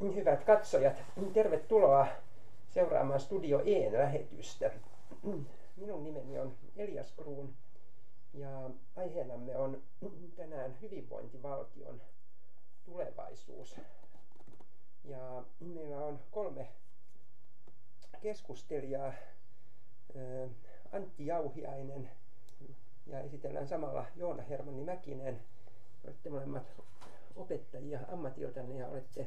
Hyvät katsojat, tervetuloa seuraamaan Studio E:n lähetystä. Minun nimeni on Elias Kruun ja aiheenamme on tänään hyvinvointivaltion tulevaisuus. Ja meillä on 3 keskustelijaa, Antti Jauhiainen ja esitellään samalla Joona Hermanni Mäkinen. Olette molemmat opettajia ammatiltanne ja olette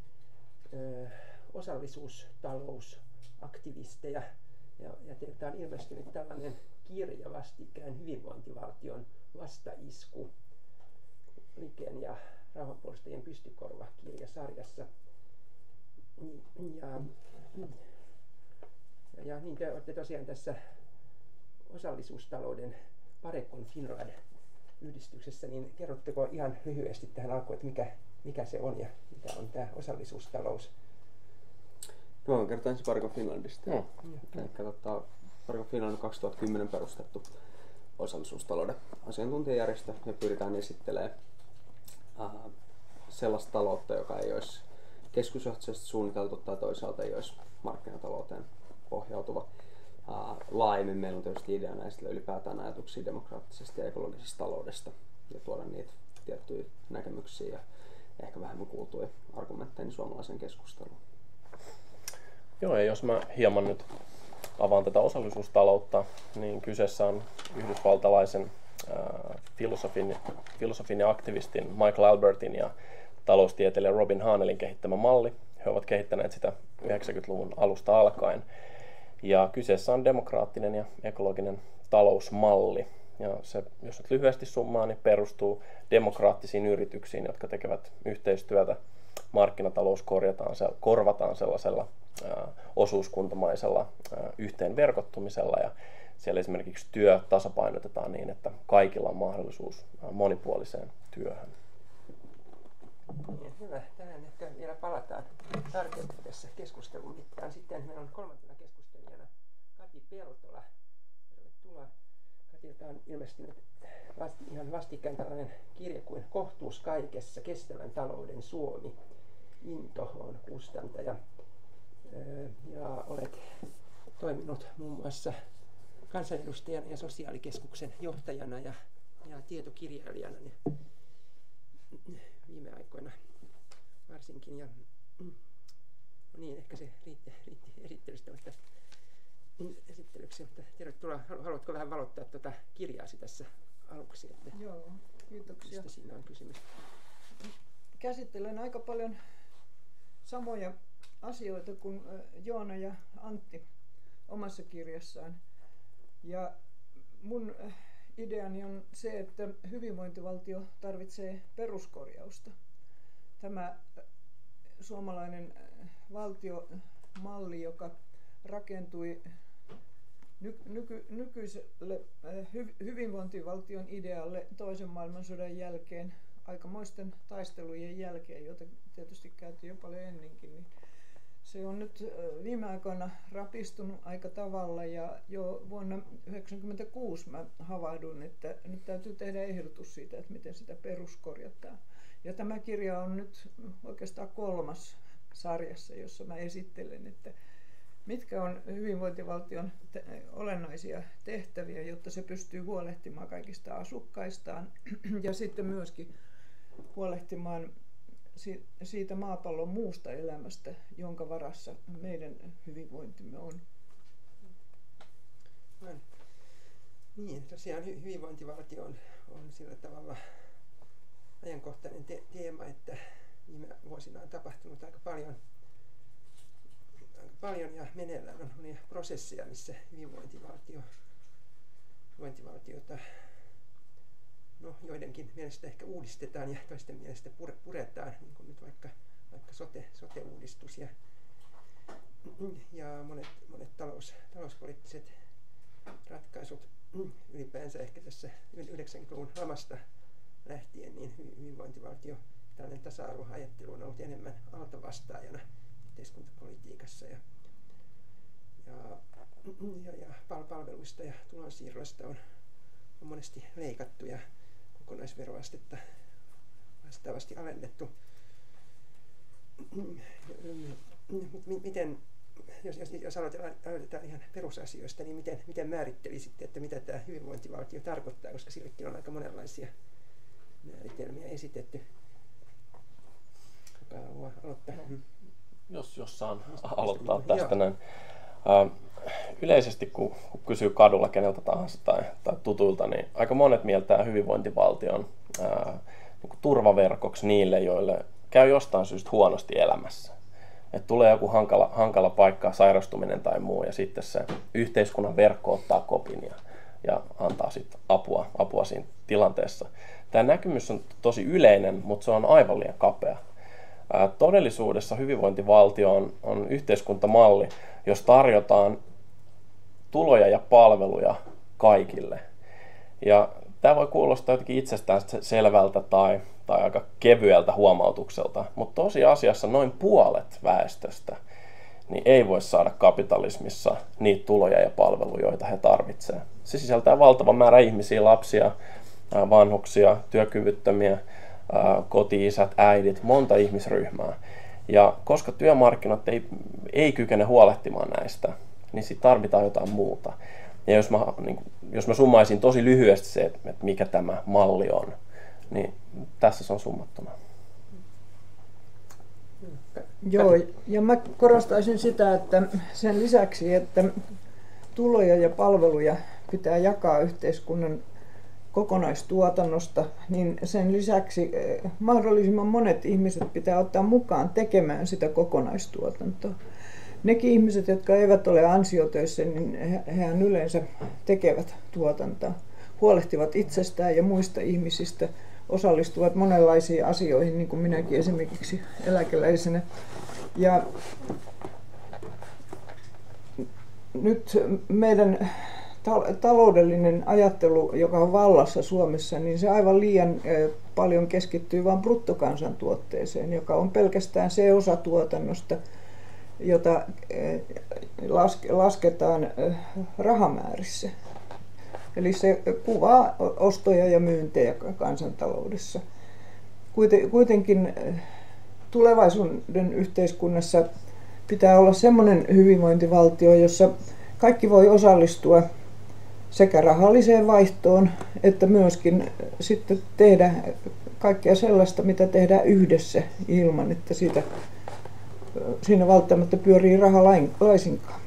osallisuustalousaktivisteja. Ja teiltä on ilmestynyt tällainen kirja vastikään, Hyvinvointivaltion vastaisku, Liken ja Rauhanpuolustajien pystykorva-kirjasarjassa. Ja niin te olette tosiaan tässä osallisuustalouden Parekon Finrad-yhdistyksessä, niin kerrotteko ihan lyhyesti tähän alkuun, että mikä se on ja mitä on tämä osallisuustalous? No, kertaan ensin Parekon Finlandista. Parekon Finland on 2010 perustettu osallisuustalouden asiantuntijajärjestö ja pyritään esittelemään sellaista taloutta, joka ei olisi keskusjohtoisesti suunniteltu tai toisaalta ei olisi markkinatalouteen pohjautuva. Laajemmin meillä on tietysti ideana esitellä ylipäätään ajatuksia demokraattisesta ja ekologisesta taloudesta ja tuoda niitä tiettyjä näkemyksiä ja ehkä vähemmän kuultuja argumentteja suomalaisen keskusteluun. Joo, ja jos mä hieman nyt avaan tätä osallisuustaloutta, niin kyseessä on yhdysvaltalaisen filosofin ja aktivistin Michael Albertin ja taloustieteilijä Robin Hahnelin kehittämä malli. He ovat kehittäneet sitä 90-luvun alusta alkaen. Ja kyseessä on demokraattinen ja ekologinen talousmalli. Ja se, jos nyt lyhyesti summaa, niin perustuu demokraattisiin yrityksiin, jotka tekevät yhteistyötä. Markkinatalous korvataan sellaisella osuuskuntamaisella yhteenverkottumisella. Ja siellä esimerkiksi työ tasapainotetaan niin, että kaikilla on mahdollisuus monipuoliseen työhön. Hyvä. Tähän ehkä vielä palataan tarkemmin tässä keskustelun mittaan. Sitten meillä on 3. keskustelijana Kati Peltola. Tervetuloa. Katilta on ilmestynyt ihan vastikään tällainen kirja kuin Kohtuus kaikessa, kestävän talouden Suomi. Into on kustantaja. Ja olet toiminut muun muassa kansanedustajana ja sosiaalikeskuksen johtajana ja tietokirjailijana viime aikoina varsinkin. Ja, no niin, ehkä se riitti esittelyksi, mutta tervetuloa. Haluatko vähän valottaa tuota kirjaasi tässä aluksi? Että joo, kiitoksia. Mistä siinä on kysymys? Käsittelen aika paljon samoja asioita kuin Joona ja Antti omassa kirjassaan. Ja mun ideani on se, että hyvinvointivaltio tarvitsee peruskorjausta. Tämä suomalainen valtiomalli, joka rakentui nykyiselle hyvinvointivaltion idealle toisen maailmansodan jälkeen, aikamoisten taistelujen jälkeen, joita tietysti käytiin jo paljon ennenkin, niin se on nyt viime aikoina rapistunut aika tavalla ja jo vuonna 1996 mä havahdun, että nyt täytyy tehdä ehdotus siitä, että miten sitä peruskorjataan. Ja tämä kirja on nyt oikeastaan 3. sarjassa, jossa mä esittelen, että mitkä on hyvinvointivaltion olennaisia tehtäviä, jotta se pystyy huolehtimaan kaikista asukkaistaan ja sitten myöskin huolehtimaan siitä maapallon muusta elämästä, jonka varassa meidän hyvinvointimme on. Niin, tosiaan hyvinvointivaltio on sillä tavalla ajankohtainen teema, että viime vuosina on tapahtunut aika paljon ja meneillään on monia prosesseja, missä hyvinvointivaltiota joidenkin mielestä ehkä uudistetaan ja toisten mielestä puretaan, niin kuin nyt vaikka sote-uudistus ja monet talouspoliittiset ratkaisut ylipäänsä ehkä tässä 90-luvun lamasta lähtien, niin hyvinvointivaltio, tällainen tasa-arvoajattelu on ollut enemmän altavastaajana yhteiskuntapolitiikassa ja palveluista ja tulonsiirroista on monesti leikattu ja kokonaisveroastetta vastaavasti alennettu. miten, jos aloitetaan ihan perusasioista, niin miten määrittelisitte, että mitä tämä hyvinvointivaltio tarkoittaa, koska sillekin on aika monenlaisia määritelmiä esitetty. Kuka haluaa aloittaa? Jos saan aloittaa tästä näin. Yleisesti kun kysyy kadulla keneltä tahansa tai tutuilta, niin aika monet mieltää hyvinvointivaltion niin turvaverkoksi niille, joille käy jostain syystä huonosti elämässä. Et tulee joku hankala paikka, sairastuminen tai muu, ja sitten se yhteiskunnan verkko ottaa kopin ja antaa sitten apua siinä tilanteessa. Tämä näkemys on tosi yleinen, mutta se on aivan liian kapea. Todellisuudessa hyvinvointivaltio on yhteiskuntamalli, jos tarjotaan tuloja ja palveluja kaikille. Ja tämä voi kuulostaa jotenkin itsestään selvältä tai aika kevyeltä huomautukselta, mutta tosiasiassa noin puolet väestöstä niin ei voi saada kapitalismissa niitä tuloja ja palveluja, joita he tarvitsevat. Se sisältää valtavan määrä ihmisiä, lapsia, vanhuksia, työkyvyttömiä, koti-isät, äidit, monta ihmisryhmää. Ja koska työmarkkinat ei kykene huolehtimaan näistä, niin sitten tarvitaan jotain muuta. Ja jos mä summaisin tosi lyhyesti se, että mikä tämä malli on, niin tässä se on summattuna. Joo, ja mä korostaisin sitä, että sen lisäksi, että tuloja ja palveluja pitää jakaa yhteiskunnan kokonaistuotannosta, niin sen lisäksi mahdollisimman monet ihmiset pitää ottaa mukaan tekemään sitä kokonaistuotantoa. Nekin ihmiset, jotka eivät ole ansiotöissä, niin hehän yleensä tekevät tuotantoa, huolehtivat itsestään ja muista ihmisistä, osallistuvat monenlaisiin asioihin, niin kuin minäkin esimerkiksi eläkeläisenä. Ja nyt meidän taloudellinen ajattelu, joka on vallassa Suomessa, niin se aivan liian paljon keskittyy vain bruttokansantuotteeseen, joka on pelkästään se osa tuotannosta, jota lasketaan rahamäärissä. Eli se kuvaa ostoja ja myyntejä kansantaloudessa. Kuitenkin tulevaisuuden yhteiskunnassa pitää olla semmoinen hyvinvointivaltio, jossa kaikki voi osallistua sekä rahalliseen vaihtoon, että myöskin sitten tehdä kaikkea sellaista, mitä tehdään yhdessä ilman, että siinä välttämättä pyörii raha laisinkaan.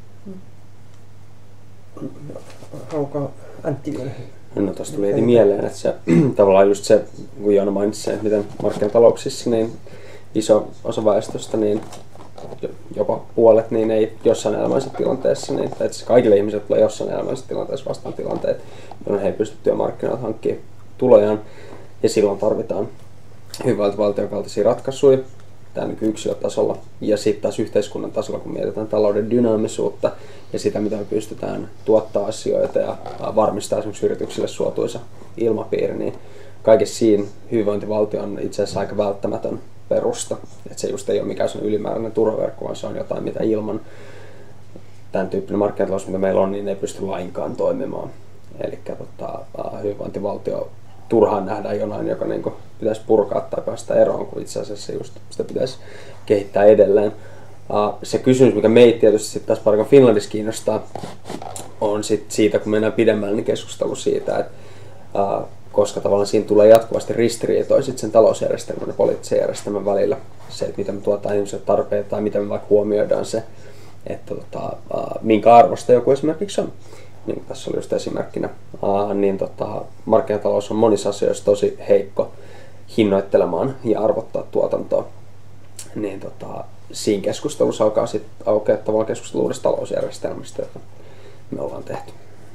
Haluatko Antti vielä? No tuossa tuli heti mieleen, että se tavallaan just se, kun Joona mainitsi, että miten markkinatalouksissa niin iso osa väestöstä, niin jopa puolet, niin ei jossain elämäisessä tilanteessa, niin että kaikille ihmisille tulee jossain elämäisessä tilanteessa vastaan tilanteet, jolloin he ei pysty työmarkkinoilta hankkimaan tulojaan, ja silloin tarvitaan hyvinvointivaltion kaltaisia ratkaisuja tämän yksilötasolla ja sitten taas yhteiskunnan tasolla, kun mietitään talouden dynaamisuutta ja sitä, mitä me pystytään tuottaa asioita ja varmistaa esimerkiksi yrityksille suotuisa ilmapiiri, niin kaikessa siinä hyvinvointivaltio on itse asiassa aika välttämätön perusta. Että se just ei ole mikään ylimääräinen turvaverkko, vaan se on jotain, mitä ilman tämän tyyppinen markkinatalous, mitä meillä on, niin ei pysty lainkaan toimimaan. Eli hyvinvointivaltio turhaan nähdään jonain, joka niin pitäisi purkaa tai päästä eroon, kun itse asiassa just sitä pitäisi kehittää edelleen. Se kysymys, mikä meitä tietysti sitten taas Parkan Finlandissa kiinnostaa, on sit siitä, kun mennään pidemmälle, niin keskustelu siitä, että koska tavallaan siinä tulee jatkuvasti ristiriitoja sen talousjärjestelmän ja poliittisen järjestelmän välillä. Se, että miten me tuotaan ihmisille tarpeita tai miten me vaikka huomioidaan se, että minkä arvosta joku esimerkiksi on. Niin tässä oli just esimerkkinä, niin markkinatalous on monissa asioissa tosi heikko hinnoittelemaan ja arvottaa tuotantoa. Niin siinä keskustelussa alkaa sitten aukeaa tavallaan keskustelu uudesta talousjärjestelmästä, jota me ollaan tehty.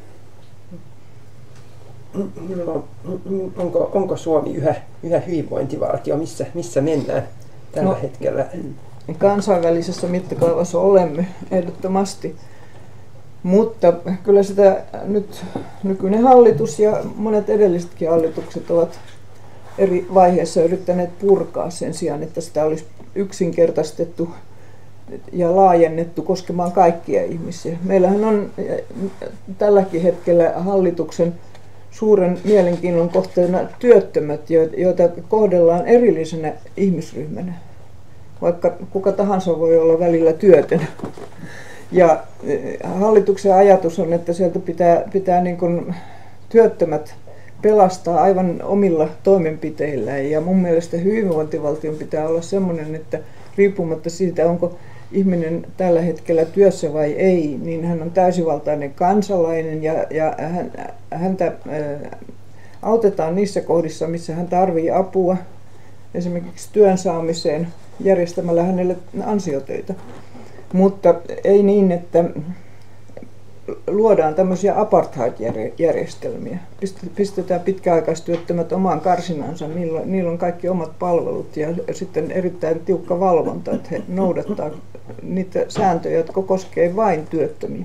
Onko Suomi yhä hyvinvointivaltio? Missä mennään tällä hetkellä? Kansainvälisessä mittakaavassa olemme ehdottomasti. Mutta kyllä sitä nyt nykyinen hallitus ja monet edellisetkin hallitukset ovat eri vaiheissa yrittäneet purkaa sen sijaan, että sitä olisi yksinkertaistettu ja laajennettu koskemaan kaikkia ihmisiä. Meillähän on tälläkin hetkellä hallituksen suuren mielenkiinnon kohteena työttömät, joita kohdellaan erillisenä ihmisryhmänä. vaikka kuka tahansa voi olla välillä työtön. Ja hallituksen ajatus on, että sieltä pitää niin kuin työttömät pelastaa aivan omilla toimenpiteillään. Ja mun mielestä hyvinvointivaltion pitää olla sellainen, että riippumatta siitä, onko ihminen tällä hetkellä työssä vai ei, niin hän on täysivaltainen kansalainen ja häntä autetaan niissä kohdissa, missä hän tarvitsee apua, esimerkiksi työn saamiseen järjestämällä hänelle ansiotöitä. Mutta ei niin, että luodaan tämmöisiä apartheid-järjestelmiä. Pistetään pitkäaikaistyöttömät omaan karsinansa, niillä on kaikki omat palvelut ja sitten erittäin tiukka valvonta, että he noudattaa niitä sääntöjä, jotka koskee vain työttömiä.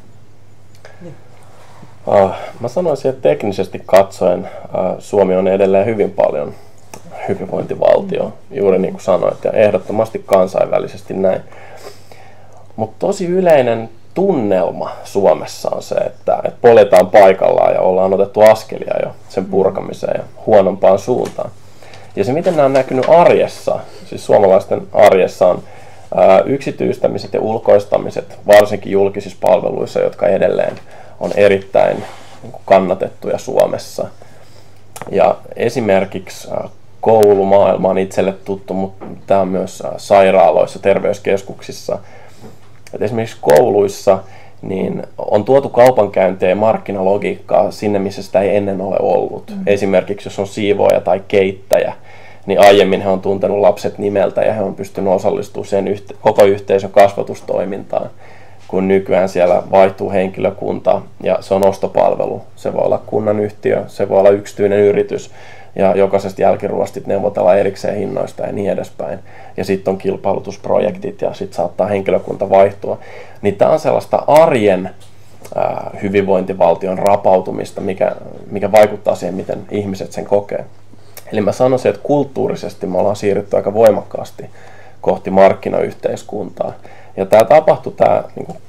Mä sanoisin, että teknisesti katsoen Suomi on edelleen hyvin paljon hyvinvointivaltio, juuri niin kuin sanoit, ja ehdottomasti kansainvälisesti näin. Mutta tosi yleinen tunnelma Suomessa on se, että poljetaan paikallaan ja ollaan otettu askelia jo sen purkamiseen ja huonompaan suuntaan. Ja se, miten nämä on näkynyt arjessa, siis suomalaisten arjessa, on yksityistämiset ja ulkoistamiset, varsinkin julkisissa palveluissa, jotka edelleen on erittäin kannatettuja Suomessa. Ja esimerkiksi koulumaailma on itselle tuttu, mutta tämä on myös sairaaloissa, terveyskeskuksissa. Et esimerkiksi kouluissa niin on tuotu kaupankäyntiä ja markkinalogiikkaa sinne, missä sitä ei ennen ole ollut. Esimerkiksi jos on siivooja tai keittäjä, niin aiemmin he on tuntenut lapset nimeltä ja he on pystynyt osallistumaan sen koko yhteisön kasvatustoimintaan, kun nykyään siellä vaihtuu henkilökunta ja se on ostopalvelu. Se voi olla kunnan yhtiö, se voi olla yksityinen yritys ja jokaisesta jälkiruostit neuvotellaan erikseen hinnoista ja niin edespäin. Ja sitten on kilpailutusprojektit ja sitten saattaa henkilökunta vaihtua. Niin tämä on sellaista arjen hyvinvointivaltion rapautumista, mikä vaikuttaa siihen, miten ihmiset sen kokee. Eli mä sanoisin, että kulttuurisesti me ollaan siirrytty aika voimakkaasti kohti markkinayhteiskuntaa. Ja tämä tapahtui, tämä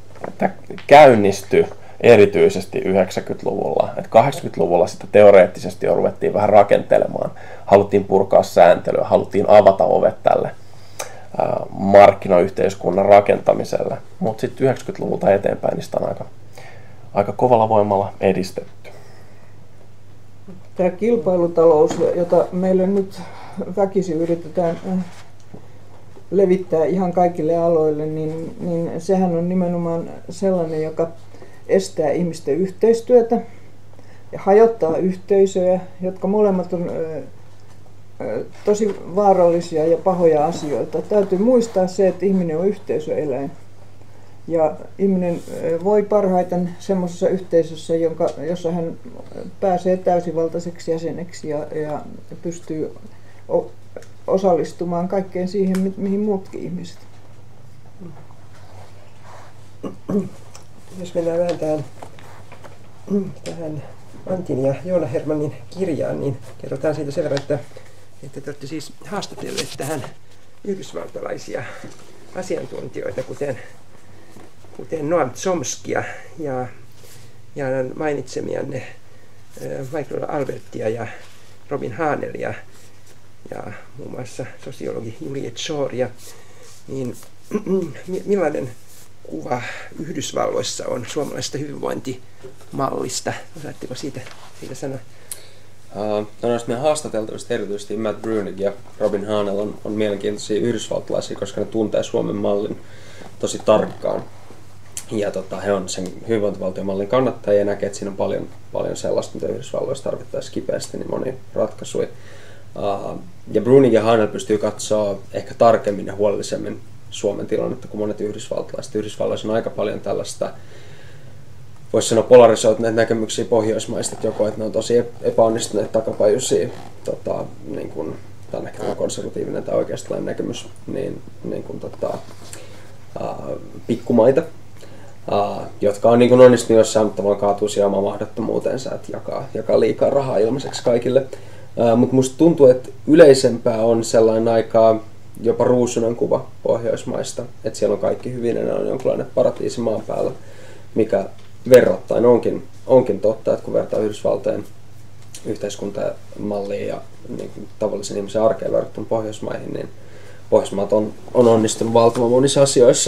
käynnistyi erityisesti 90-luvulla. Et 80-luvulla sitä teoreettisesti jo ruvettiin vähän rakentelemaan. Haluttiin purkaa sääntelyä, haluttiin avata ovet tälle markkinayhteiskunnan rakentamiselle. Mutta sitten 90-luvulta eteenpäin niistä on aika kovalla voimalla edistetty. Tämä kilpailutalous, jota meille nyt väkisin yritetään levittää ihan kaikille aloille, niin sehän on nimenomaan sellainen, joka estää ihmisten yhteistyötä ja hajottaa yhteisöjä, jotka molemmat on tosi vaarallisia ja pahoja asioita. Täytyy muistaa se, että ihminen on yhteisöeläin. Ja ihminen voi parhaiten semmoisessa yhteisössä, jossa hän pääsee täysivaltaiseksi jäseneksi ja pystyy osallistumaan kaikkeen siihen, mihin muutkin ihmiset. Jos mennään vähän tähän Antin ja Joona Hermannin kirjaan, niin kerrotaan siitä sen verran, että te olette siis haastatelleet tähän yhdysvaltalaisia asiantuntijoita, kuten Noam Chomskia ja mainitsemianne Michael Albertia ja Robin Hahnelia ja muun muassa sosiologi Juliet Shoria, niin millainen kuva Yhdysvalloissa on suomalaisesta hyvinvointimallista? Osaatteko siitä sanoa? Noista meidän haastateltavista erityisesti Matt Bruenig ja Robin Hahnel on mielenkiintoisia yhdysvaltalaisia, koska ne tuntee Suomen mallin tosi tarkkaan. Ja he on sen hyvinvointivaltiomallin kannattajia ja näkee, että siinä on paljon sellaista, mitä Yhdysvalloissa tarvittaisiin kipeästi, niin monia ratkaisuja. Ja Bruenig ja Hahnel pystyy katsoa ehkä tarkemmin ja huolellisemmin Suomen tilannetta kuin monet yhdysvaltalaiset. Yhdysvalloissa on aika paljon tällaista, voisi sanoa polarisoituneita näkemyksiä Pohjoismaista, että joko että ne on tosi epäonnistuneet takapajuisia, niin kuin, tämä on ehkä konservatiivinen tai oikeastaan näkemys, pikkumaita, jotka on niin onnistunut jossain, mutta vaan kaatuu siihen omaan mahdottomuutensa, että jakaa liikaa rahaa ilmaiseksi kaikille. Mutta musta tuntuu, että yleisempää on sellainen aika jopa ruusuinen kuva Pohjoismaista, että siellä on kaikki hyvin ja on jonkinlainen paratiisi maan päällä, mikä verrattain onkin totta, että kun vertaa Yhdysvaltojen yhteiskuntamalliin ja niin tavallisen ihmisen arkeen verrattuna Pohjoismaihin, niin Pohjoismaat on onnistunut valtavan monissa asioissa.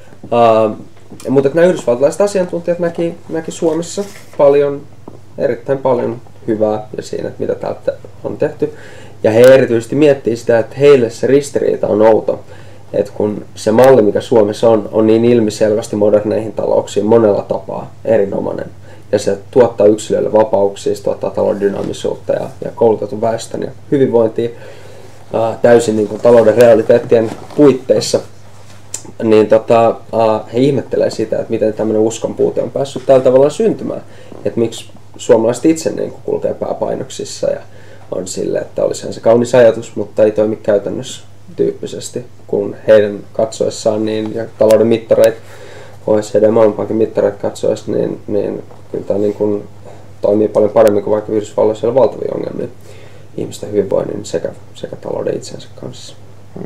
Mutta nämä yhdysvaltalaiset asiantuntijat näki Suomessa erittäin paljon hyvää ja siinä, että mitä täältä on tehty. Ja he erityisesti miettii sitä, että heille se ristiriita on outo. Että kun se malli, mikä Suomessa on niin ilmiselvästi moderneihin talouksiin monella tapaa erinomainen. Ja se tuottaa yksilöille vapauksia, se tuottaa talouden dynaamisuutta ja koulutetun väestön ja hyvinvointia täysin niin kuin talouden realiteettien puitteissa. Niin he ihmettelee sitä, että miten tämmöinen uskonpuute on päässyt tällä tavalla syntymään. Että miksi suomalaiset itse niin kuin kulkee pääpainoksissa ja on sille, että olisihan se kaunis ajatus, mutta ei toimi käytännössä tyyppisesti, kun heidän katsoessaan ja talouden mittareita, OECD ja Maailmanpankin mittareita katsoessa, niin kyllä tämä niin kuin toimii paljon paremmin kuin vaikka Yhdysvalloissa on valtavia ongelmia ihmisten hyvinvoinnin sekä talouden itsensä kanssa.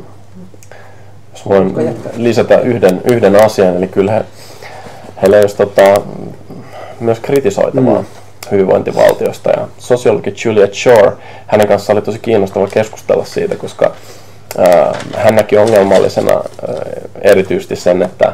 Jos voin lisätä yhden asian, eli kyllä heillä olisi myös kritisoitavaa hyvinvointivaltiosta. Ja sosiologi Juliet Shore, hänen kanssaan oli tosi kiinnostava keskustella siitä, koska hän näki ongelmallisena erityisesti sen, että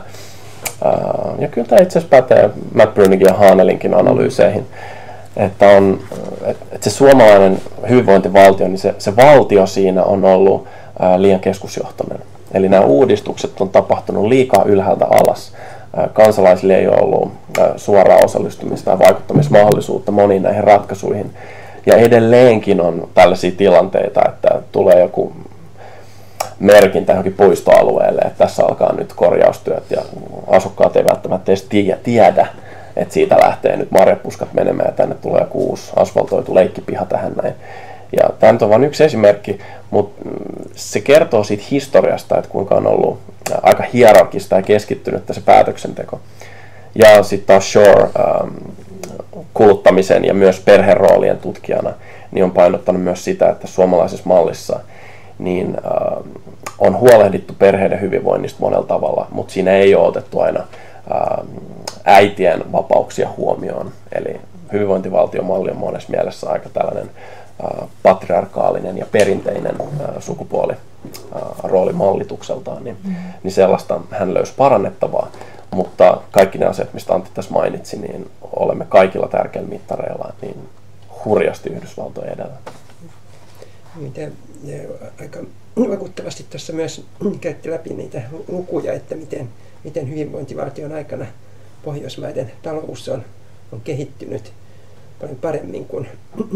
ja kyllä tämä itse asiassa pätee Matt Brunigin ja Haanelinkin analyyseihin, että se suomalainen hyvinvointivaltio, niin se valtio siinä on ollut liian keskusjohtoinen. Eli nämä uudistukset on tapahtunut liikaa ylhäältä alas. Kansalaisille ei ole ollut suoraa osallistumista ja vaikuttamismahdollisuutta moniin näihin ratkaisuihin. Ja edelleenkin on tällaisia tilanteita, että tulee joku merkintä johonkin puistoalueelle, että tässä alkaa nyt korjaustyöt ja asukkaat ei välttämättä edes tiedä, että siitä lähtee nyt marjapuskat menemään ja tänne tulee joku uusi asfaltoitu leikkipiha tähän näin. Ja tämä nyt on vain yksi esimerkki, mutta se kertoo siitä historiasta, että kuinka on ollut aika hierarkista ja keskittynyttä se päätöksenteko. Ja sitten taas Shore kuluttamisen ja myös perheroolien tutkijana niin on painottanut myös sitä, että suomalaisessa mallissa niin, on huolehdittu perheiden hyvinvoinnista monella tavalla, mutta siinä ei ole otettu aina äitien vapauksia huomioon. Eli hyvinvointivaltiomalli on monessa mielessä aika tällainen patriarkaalinen ja perinteinen sukupuolirooli mallitukseltaan, niin sellaista hän löysi parannettavaa. Mutta kaikki ne asiat, mistä Antti tässä mainitsi, niin olemme kaikilla tärkeillä mittareilla niin hurjasti Yhdysvaltojen edellä. Te aika vakuuttavasti tuossa myös käytti läpi niitä lukuja, että miten hyvinvointivaltion aikana Pohjoismaiden talous on kehittynyt paljon paremmin kuin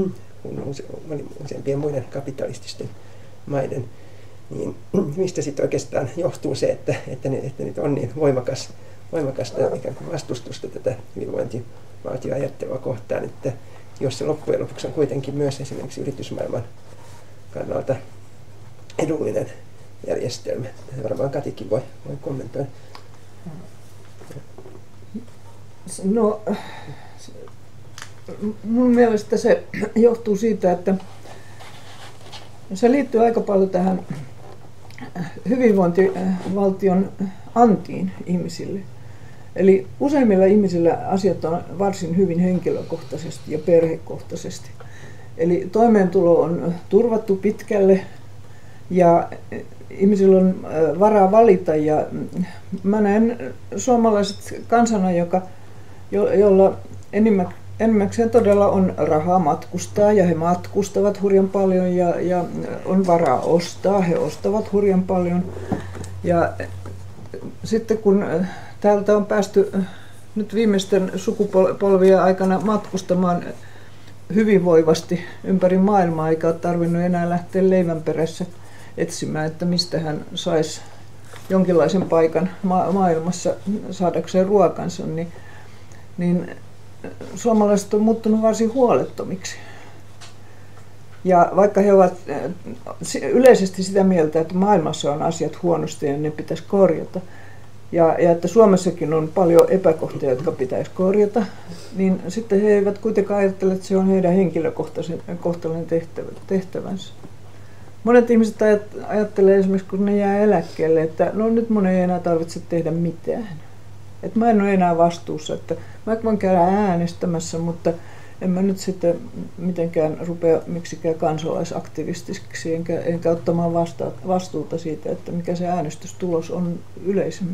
useimpien muiden kapitalististen maiden. Niin mistä sitten oikeastaan johtuu se, että nyt on niin voimakasta ikään kuin vastustusta tätä hyvinvointivaltioajattelua kohtaan, että jos se loppujen lopuksi on kuitenkin myös esimerkiksi yritysmaailman kannalta edullinen järjestelmä. Varmaan Katikin voi kommentoida. No, mun mielestä se johtuu siitä, että se liittyy aika paljon tähän hyvinvointivaltion antiin ihmisille. Eli useimmilla ihmisillä asiat on varsin hyvin henkilökohtaisesti ja perhekohtaisesti. Eli toimeentulo on turvattu pitkälle ja ihmisillä on varaa valita. Ja mä näen suomalaiset kansana, jolla enimmäkseen todella on rahaa matkustaa ja he matkustavat hurjan paljon ja on varaa ostaa, he ostavat hurjan paljon. Ja sitten kun täältä on päästy nyt viimeisten sukupolvien aikana matkustamaan hyvinvoivasti ympäri maailmaa, eikä ole tarvinnut enää lähteä leivän perässä etsimään, että mistä hän saisi jonkinlaisen paikan maailmassa saadakseen ruokansa, niin suomalaiset on muuttunut varsin huolettomiksi. Ja vaikka he ovat yleisesti sitä mieltä, että maailmassa on asiat huonosti ja ne pitäisi korjata, ja että Suomessakin on paljon epäkohtia, jotka pitäisi korjata, niin sitten he eivät kuitenkaan ajattele, että se on heidän henkilökohtainen tehtävänsä. Monet ihmiset ajattelee esimerkiksi, kun ne jää eläkkeelle, että no nyt mun ei enää tarvitse tehdä mitään. Että mä en ole enää vastuussa, että mä voin käydä äänestämässä, mutta en mä nyt sitten mitenkään rupea miksikään kansalaisaktivistiksi enkä ottamaan vastuuta siitä, että mikä se äänestystulos on yleisemmin.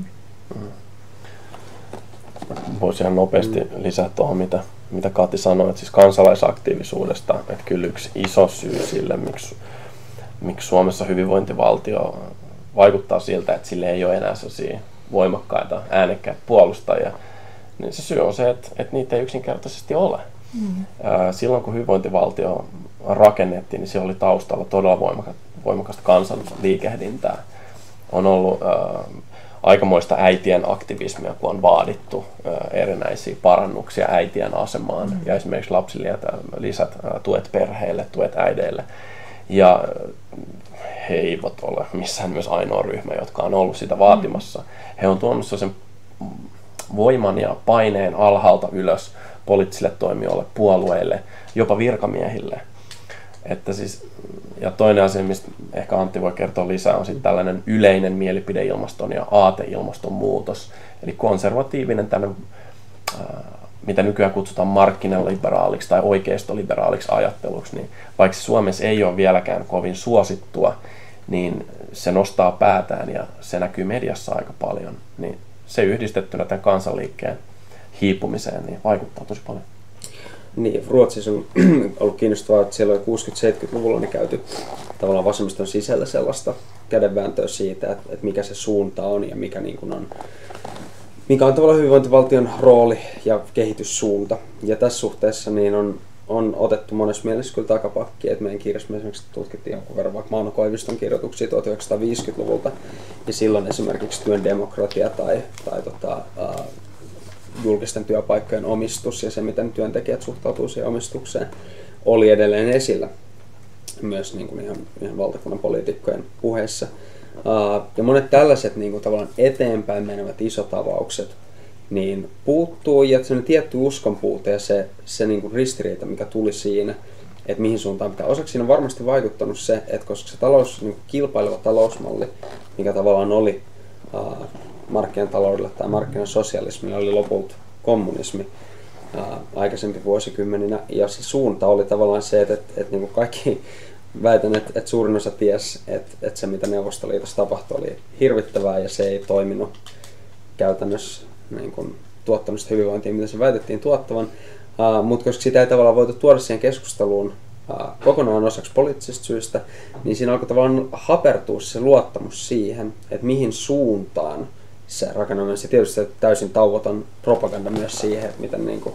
Voisi ihan nopeasti lisätä tuohon, mitä Kati sanoi, että siis kansalaisaktiivisuudesta, että kyllä yksi iso syy sille, miksi Suomessa hyvinvointivaltio vaikuttaa siltä, että sille ei ole enää sellaisia voimakkaita, äänekkäitä puolustajia, niin se syy on se, että niitä ei yksinkertaisesti ole. Silloin kun hyvinvointivaltio rakennettiin, niin siellä oli taustalla todella voimakasta kansanliikehdintää. On ollut aikamoista äitien aktivismia, kun on vaadittu erinäisiä parannuksia äitien asemaan ja esimerkiksi lapsilisät, tuet perheille, tuet äideille. Ja he eivät ole missään myös ainoa ryhmä, jotka on ollut sitä vaatimassa. He on tuonut sen voiman ja paineen alhaalta ylös poliittisille toimijoille, puolueille, jopa virkamiehille. Että siis, ja toinen asia, mistä ehkä Antti voi kertoa lisää, on sitten tällainen yleinen mielipideilmaston ja aateilmaston muutos. Eli konservatiivinen, mitä nykyään kutsutaan markkinaliberaaliksi tai oikeistoliberaaliksi ajatteluksi, niin vaikka Suomessa ei ole vieläkään kovin suosittua, niin se nostaa päätään ja se näkyy mediassa aika paljon. Niin se yhdistettynä tämän kansanliikkeen hiipumiseen niin vaikuttaa tosi paljon. Niin, Ruotsissa on ollut kiinnostavaa, että siellä oli 60-70-luvulla niin käyty tavallaan vasemmiston sisällä sellaista kädenvääntöä siitä, että mikä se suunta on ja mikä on tavallaan hyvinvointivaltion rooli ja kehityssuunta. Ja tässä suhteessa niin on otettu monessa mielessä kyllä takapakkia, että meidän kirjassa me esimerkiksi tutkittiin jonkun verran vaikka Mauno Koiviston kirjoituksia 1950-luvulta, ja silloin esimerkiksi työn demokratia tai julkisten työpaikkojen omistus ja se, miten työntekijät suhtautuu siihen omistukseen, oli edelleen esillä myös niin kuin ihan valtakunnan poliitikkojen puheissa. Ja monet tällaiset niin kuin tavallaan eteenpäin menevät isot avaukset niin puuttuu, ja se tietty uskonpuute ja se niin kuin ristiriita, mikä tuli siinä, että mihin suuntaan pitää. Osaksi siinä on varmasti vaikuttanut se, että koska se niin kuin kilpaileva talousmalli, mikä tavallaan oli markkinataloudelle tai markkinasosialismille, oli lopulta kommunismi aikaisempi vuosikymmeninä, ja se suunta oli tavallaan se, että niin kuin kaikki väitän, että suurin osa ties, että se mitä Neuvostoliitossa tapahtui oli hirvittävää ja se ei toiminut käytännössä niin kuin tuottanut sitä hyvinvointia, mitä se väitettiin tuottavan, mutta koska sitä ei tavallaan voitu tuoda siihen keskusteluun kokonaan osaksi poliittisista syistä, niin siinä alkoi tavallaan hapertua se luottamus siihen, että mihin suuntaan se rakennamme. Se tietysti täysin tauoton propaganda myös siihen, että miten niin kuin,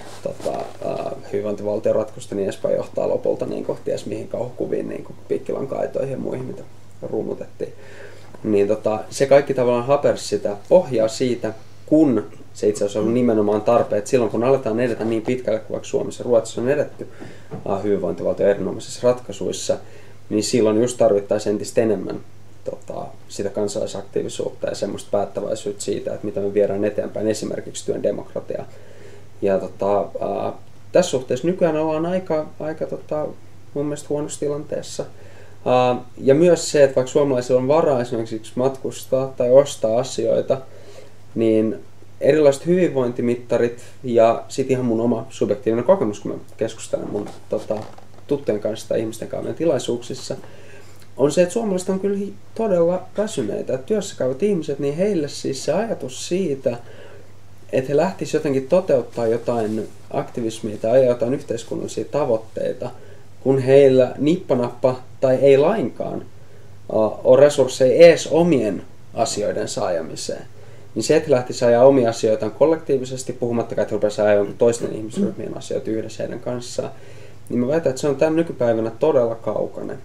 hyvinvointivaltion ratkaisusta niin edespäin johtaa lopulta niin kuin, ties mihin kauhukuviin, niin kuin Pikkilankaitoihin ja muihin, mitä rummutettiin. Niin, se kaikki tavallaan hapersi sitä pohjaa siitä, kun se itse asiassa on nimenomaan tarpeen, että silloin kun aletaan edetä niin pitkälle kuin vaikka Suomessa ja Ruotsissa on edetty hyvinvointivaltion erinomaisissa ratkaisuissa, niin silloin just tarvittaisiin entistä enemmän sitä kansalaisaktiivisuutta ja semmoista päättäväisyyttä siitä, että mitä me viedään eteenpäin, esimerkiksi työn demokratiaa. Ja tässä suhteessa nykyään ollaan aika mun mielestä huonossa tilanteessa. Ja myös se, että vaikka suomalaisilla on varaa esimerkiksi matkustaa tai ostaa asioita, niin erilaiset hyvinvointimittarit ja sitten ihan mun oma subjektiivinen kokemus, kun mä keskustelen mun tuttujen kanssa tai ihmisten kanssa tilaisuuksissa, on se, että suomalaiset on kyllä todella väsyneitä. Että työssä käyvät ihmiset, niin heille siis se ajatus siitä, että he lähtisivät jotenkin toteuttaa jotain aktivismia tai ajaa jotain yhteiskunnallisia tavoitteita, kun heillä nippanappa tai ei lainkaan ole resursseja edes omien asioiden saajamiseen. Niin se, että lähtisi ajaa omia asioitaan kollektiivisesti, puhumattakaan, että rupesi ajaa jonkun toisten ihmisryhmien asioita yhdessä heidän kanssaan, niin mä väitän, että se on tämän nykypäivänä todella kaukainen.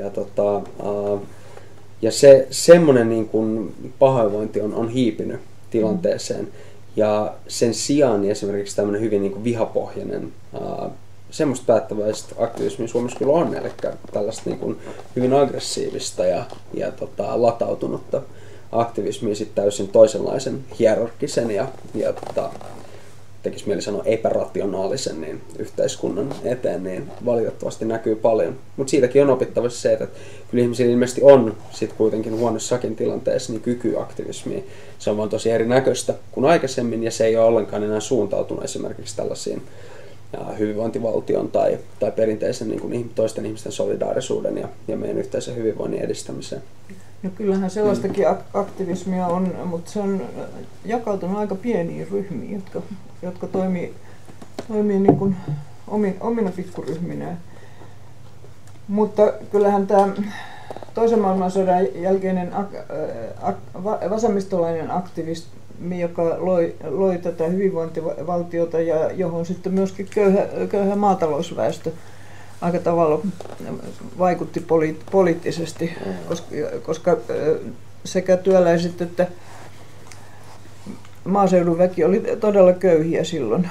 Ja semmoinen niin kuin pahoinvointi on hiipinyt tilanteeseen. Ja sen sijaan niin esimerkiksi tämmöinen hyvin niin kuin vihapohjainen, semmoista päättäväistä aktivismia Suomessa kyllä on, eli tällaista niin kuin hyvin aggressiivista ja latautunutta aktivismia sitten täysin toisenlaisen hierarkkisen ja tekisi mieli sanoa epärationaalisen niin yhteiskunnan eteen, niin valitettavasti näkyy paljon. Mutta siitäkin on opittavissa se, että kyllä ihmisillä ilmeisesti on sitten kuitenkin huonossakin tilanteessa niin kyky aktivismiin. Se on vaan tosi erinäköistä kuin aikaisemmin ja se ei ole ollenkaan enää suuntautunut esimerkiksi tällaisiin hyvinvointivaltion tai perinteisen niin kuin toisten ihmisten solidaarisuuden ja meidän yhteisen hyvinvoinnin edistämiseen. No kyllähän sellaistakin aktivismia on, mutta se on jakautunut aika pieniin ryhmiin, jotka toimii niin kuin omina pikkuryhminään. Mutta kyllähän tämä toisen maailmansodan jälkeinen vasemmistolainen aktivismi, joka loi tätä hyvinvointivaltiota ja johon sitten myöskin köyhä maatalousväestö aika tavalla vaikutti poliittisesti, koska sekä työläiset että maaseudun väki oli todella köyhiä silloin.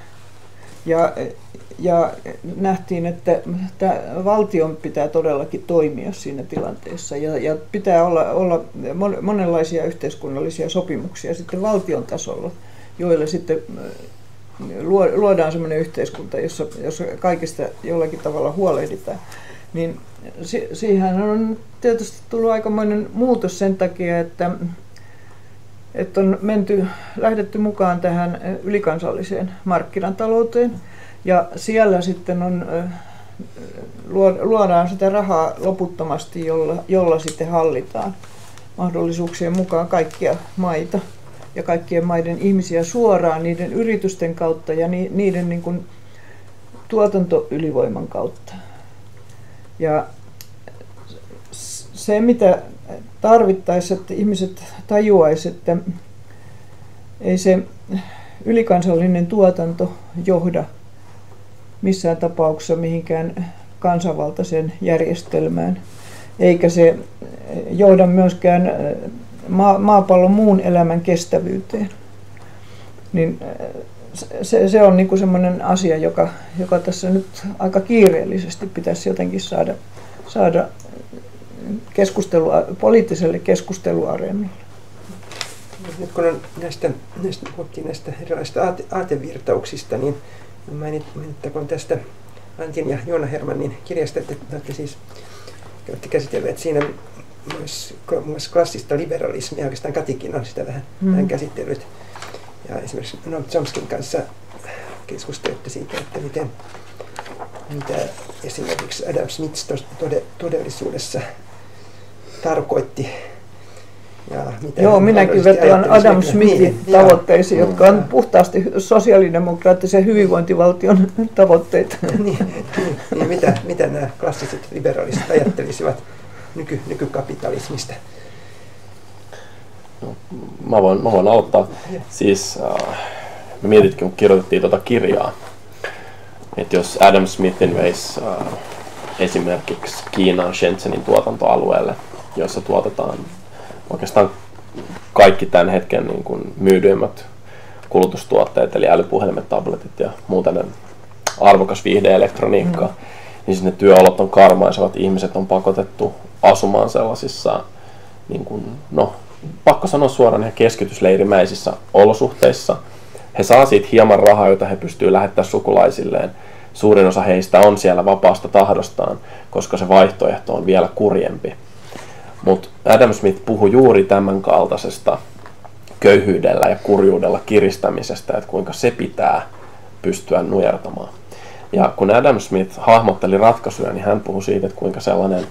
Ja nähtiin, että valtion pitää todellakin toimia siinä tilanteessa ja pitää olla monenlaisia yhteiskunnallisia sopimuksia sitten valtion tasolla, joilla sitten luodaan sellainen yhteiskunta, jossa kaikista jollakin tavalla huolehditaan. Niin siihen on tietysti tullut aikamoinen muutos sen takia, että on lähdetty mukaan tähän ylikansalliseen markkinatalouteen. Ja siellä sitten luodaan sitä rahaa loputtomasti, jolla sitten hallitaan mahdollisuuksien mukaan kaikkia maita ja kaikkien maiden ihmisiä suoraan niiden yritysten kautta ja niiden niin kuin tuotantoylivoiman kautta. Ja se, mitä tarvittaisiin, että ihmiset tajuaisivat, että ei se ylikansallinen tuotanto johda missään tapauksessa mihinkään kansanvaltaiseen järjestelmään, eikä se johda myöskään maapallon muun elämän kestävyyteen. Niin se on niin kuin semmoinen asia, joka tässä nyt aika kiireellisesti pitäisi jotenkin saada poliittiselle keskusteluareenalle. Nyt kun on puhuttiin näistä erilaisista aatevirtauksista, niin mainittakoon tästä Antin ja Joona Hermannin kirjasta, että olette käsitelleet siinä myös klassista liberalismia, oikeastaan Katikin on sitä vähän käsitellyt. Ja esimerkiksi Noam Chomskin kanssa keskustelitte siitä, että mitä esimerkiksi Adam Smith todellisuudessa tarkoitti. Joo, minäkin vetoan Adam Smithin tavoitteisiin, jotka on puhtaasti sosiaalidemokraattisen hyvinvointivaltion tavoitteita. Mitä nämä klassiset liberalistit ajattelisivat nykykapitalismista? No, mä voin aloittaa. Siis me mietitkin, kun kirjoitettiin tuota kirjaa, että jos Adam Smithin veisi esimerkiksi Kiinan Shenzhenin tuotantoalueelle, jossa tuotetaan oikeastaan kaikki tämän hetken niin kuin myydyimmät kulutustuotteet, eli älypuhelimet, tabletit ja muuten arvokas viihdeelektroniikka, niin sinne työolot on karmaisevat, ihmiset on pakotettu asumaan sellaisissa, niin kuin, pakko sanoa suoraan, ihan keskitysleirimäisissä olosuhteissa. He saa siitä hieman rahaa, jota he pystyvät lähettämään sukulaisilleen. Suurin osa heistä on siellä vapaasta tahdostaan, koska se vaihtoehto on vielä kurjempi. Mutta Adam Smith puhui juuri tämän kaltaisesta köyhyydellä ja kurjuudella kiristämisestä, että kuinka se pitää pystyä nujertamaan. Ja kun Adam Smith hahmotteli ratkaisuja, niin hän puhui siitä, että kuinka sellainen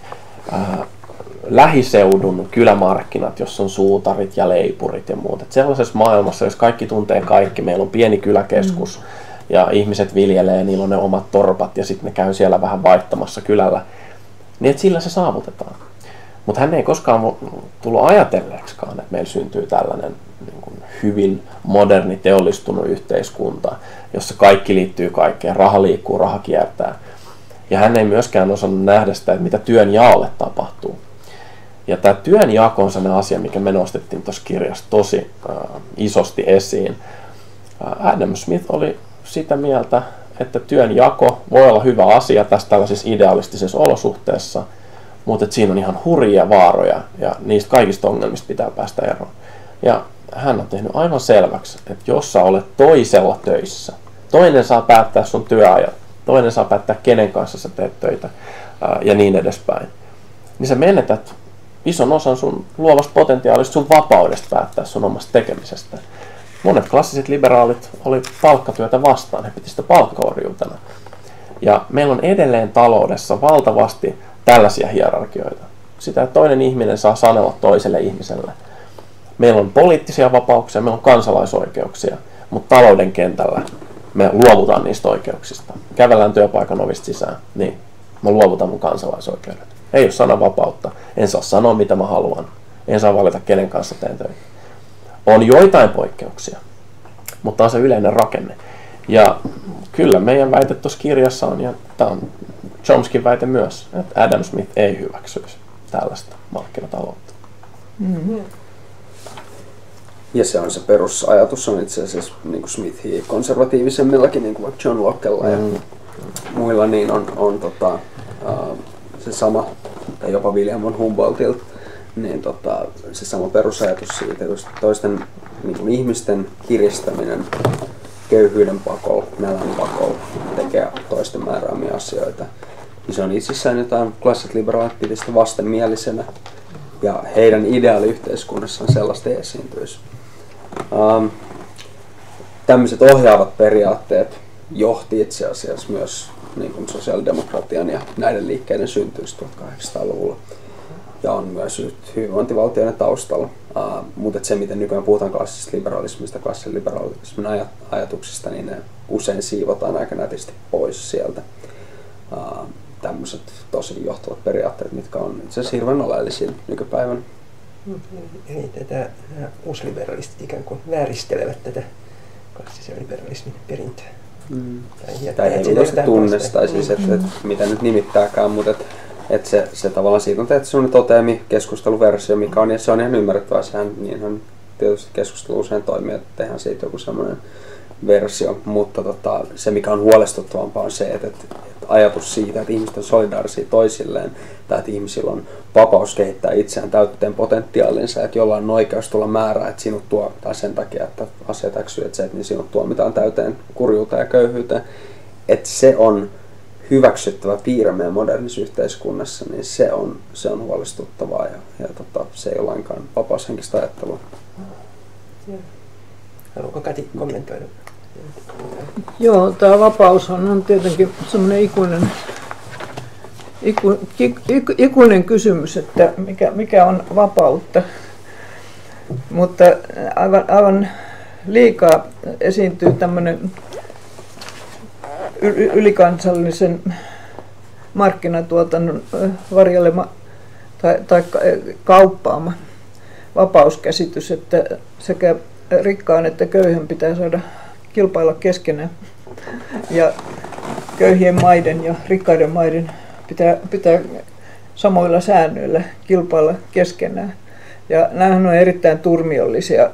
lähiseudun kylämarkkinat, jossa on suutarit ja leipurit ja muut. Että sellaisessa maailmassa, jos kaikki tuntee kaikki, meillä on pieni kyläkeskus ja ihmiset viljelee, niillä on ne omat torpat ja sitten ne käy siellä vähän vaihtamassa kylällä, niin että sillä se saavutetaan. Mutta hän ei koskaan tullut ajatelleeksikaan, että meillä syntyy tällainen niin kuin hyvin moderni teollistunut yhteiskunta, jossa kaikki liittyy kaikkeen, raha liikkuu, raha kiertää. Ja hän ei myöskään osannut nähdä sitä, että mitä työnjaolle tapahtuu. Ja tämä työnjako on sellainen asia, mikä me nostettiin tuossa kirjassa tosi isosti esiin. Adam Smith oli sitä mieltä, että työnjako voi olla hyvä asia tässä tällaisessa idealistisessa olosuhteessa, mutta siinä on ihan hurjia vaaroja ja niistä kaikista ongelmista pitää päästä eroon. Ja hän on tehnyt aivan selväksi, että jos sä olet toisella töissä, toinen saa päättää sun työajat, toinen saa päättää kenen kanssa sä teet töitä ja niin edespäin, niin sä menetät ison osan sun luovasta potentiaalista, sun vapaudesta päättää sun omasta tekemisestä. monet klassiset liberaalit oli palkkatyötä vastaan, he piti sitä palkkaorjuutena. Ja meillä on edelleen taloudessa valtavasti tällaisia hierarkioita. Sitä, että toinen ihminen saa sanella toiselle ihmiselle. Meillä on poliittisia vapauksia, meillä on kansalaisoikeuksia, mutta talouden kentällä me luovutaan niistä oikeuksista. Kävellään työpaikan ovista sisään, niin mä luovutan mun kansalaisoikeudet. Ei ole sananvapautta, en saa sanoa mitä mä haluan, en saa valita kenen kanssa teen töitä. On joitain poikkeuksia, mutta on se yleinen rakenne. Ja kyllä meidän väite tuossa kirjassa on, ja tämä on Chomskyn väite myös, että Adam Smith ei hyväksyisi tällaista markkinataloutta. Mm-hmm. Ja se on se perusajatus on itse asiassa niin kuin Smithia konservatiivisemmillakin, niin kuin vaikka John Lockella ja muilla, niin on se sama, tai jopa William von Humboldtilta, niin se sama perusajatus siitä, että toisten niin kuin ihmisten kiristäminen köyhyyden pakolla, nälän pakolla tekee toisten määräämiä asioita. Ja se on itsessään jotain, klassiset liberaalit piti sitä vastenmielisenä, ja heidän ideaaliyhteiskunnassaan sellaista ei esiintyisi. Tämmöiset ohjaavat periaatteet johti itse asiassa myös niin kuin sosiaalidemokratian ja näiden liikkeiden syntyys 1800-luvulla. Ja on myös hyvinvointivaltioiden taustalla. Mutta se, miten nykyään puhutaan klassisesta liberalismista, klassisen liberalismin ajatuksista, niin ne usein siivotaan aika nätisti pois sieltä. Tämmöiset tosi johtavat periaatteet, mitkä on itse asiassa hirveän oleellisia nykypäivänä. Eli tätä uusliberalistit ikään kuin vääristelevät tätä klassisen liberalismin perintöä. Tai ei mitään tunnes, tai siis, että mitä nyt nimittääkään, mutta se tavallaan siitä on tehty sellainen toteami-keskusteluversio, mikä on, ja se on ihan ymmärrettävää. Niinhän tietysti keskustelu usein toimii, että tehdään siitä joku semmoinen versio, mutta se mikä on huolestuttavampaa on se, että ajatus siitä, että ihmiset on solidaarisia toisilleen, tai että ihmisillä on vapaus kehittää itseään täyteen potentiaalinsa, että jollain on oikeus tulla määrää, että sinut tuo, tai sen takia, että asiat XYZ, niin sinut tuomitaan täyteen kurjuuteen ja köyhyyteen, että se on hyväksyttävä piirre meidän modernissa yhteiskunnassa, niin se on huolestuttavaa ja se ei ole lainkaan vapaushenkistä ajattelua. Haluatko Kati kommentoida? Joo, tämä vapaus on tietenkin semmoinen ikuinen kysymys, että mikä on vapautta. Mutta aivan liikaa esiintyy tämmöinen ylikansallisen markkinatuotannon varjelema tai kauppaama vapauskäsitys, että sekä rikkaan että köyhän pitää saada kilpailla keskenään. Ja köyhien maiden ja rikkaiden maiden pitää samoilla säännöillä kilpailla keskenään. Ja nämähän on erittäin turmiollisia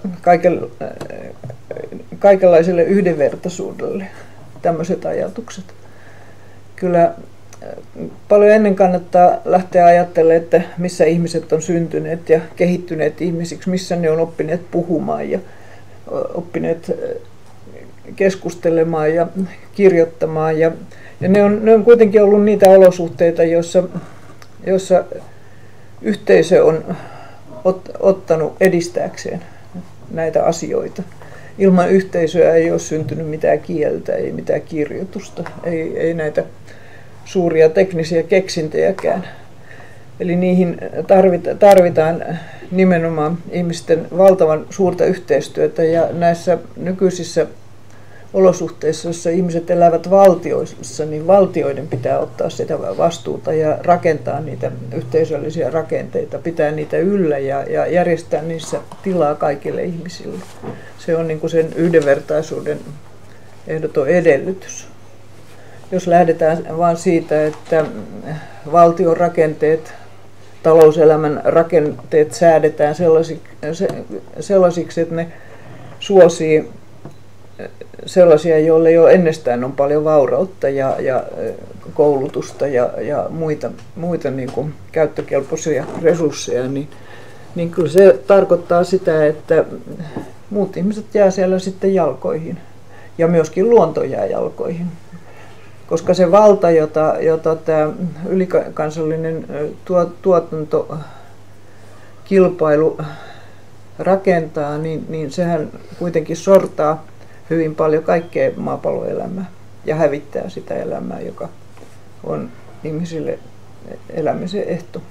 kaikenlaiselle yhdenvertaisuudelle, tämmöiset ajatukset. Kyllä paljon ennen kannattaa lähteä ajattelemaan, että missä ihmiset on syntyneet ja kehittyneet ihmisiksi, missä ne on oppineet puhumaan ja oppineet keskustelemaan ja kirjoittamaan. Ja ne on kuitenkin ollut niitä olosuhteita, joissa yhteisö on ottanut edistääkseen näitä asioita. Ilman yhteisöä ei ole syntynyt mitään kieltä, ei mitään kirjoitusta, ei näitä suuria teknisiä keksintöjäkään. Eli niihin tarvitaan nimenomaan ihmisten valtavan suurta yhteistyötä, ja näissä nykyisissä olosuhteissa, joissa ihmiset elävät valtioissa, niin valtioiden pitää ottaa sitä vastuuta ja rakentaa niitä yhteisöllisiä rakenteita, pitää niitä yllä ja järjestää niissä tilaa kaikille ihmisille. Se on niin kuin sen yhdenvertaisuuden ehdoton edellytys. Jos lähdetään vain siitä, että valtion rakenteet, talouselämän rakenteet säädetään sellaisiksi, että ne suosii sellaisia, joille jo ennestään on paljon vaurautta ja koulutusta ja muita niin kuin käyttökelpoisia resursseja, niin kyllä se tarkoittaa sitä, että muut ihmiset jää siellä sitten jalkoihin ja myöskin luonto jää jalkoihin. Koska se valta, jota tämä ylikansallinen tuotantokilpailu rakentaa, niin sehän kuitenkin sortaa hyvin paljon kaikkea maapalloelämää ja hävittää sitä elämää, joka on ihmisille elämisen ehto.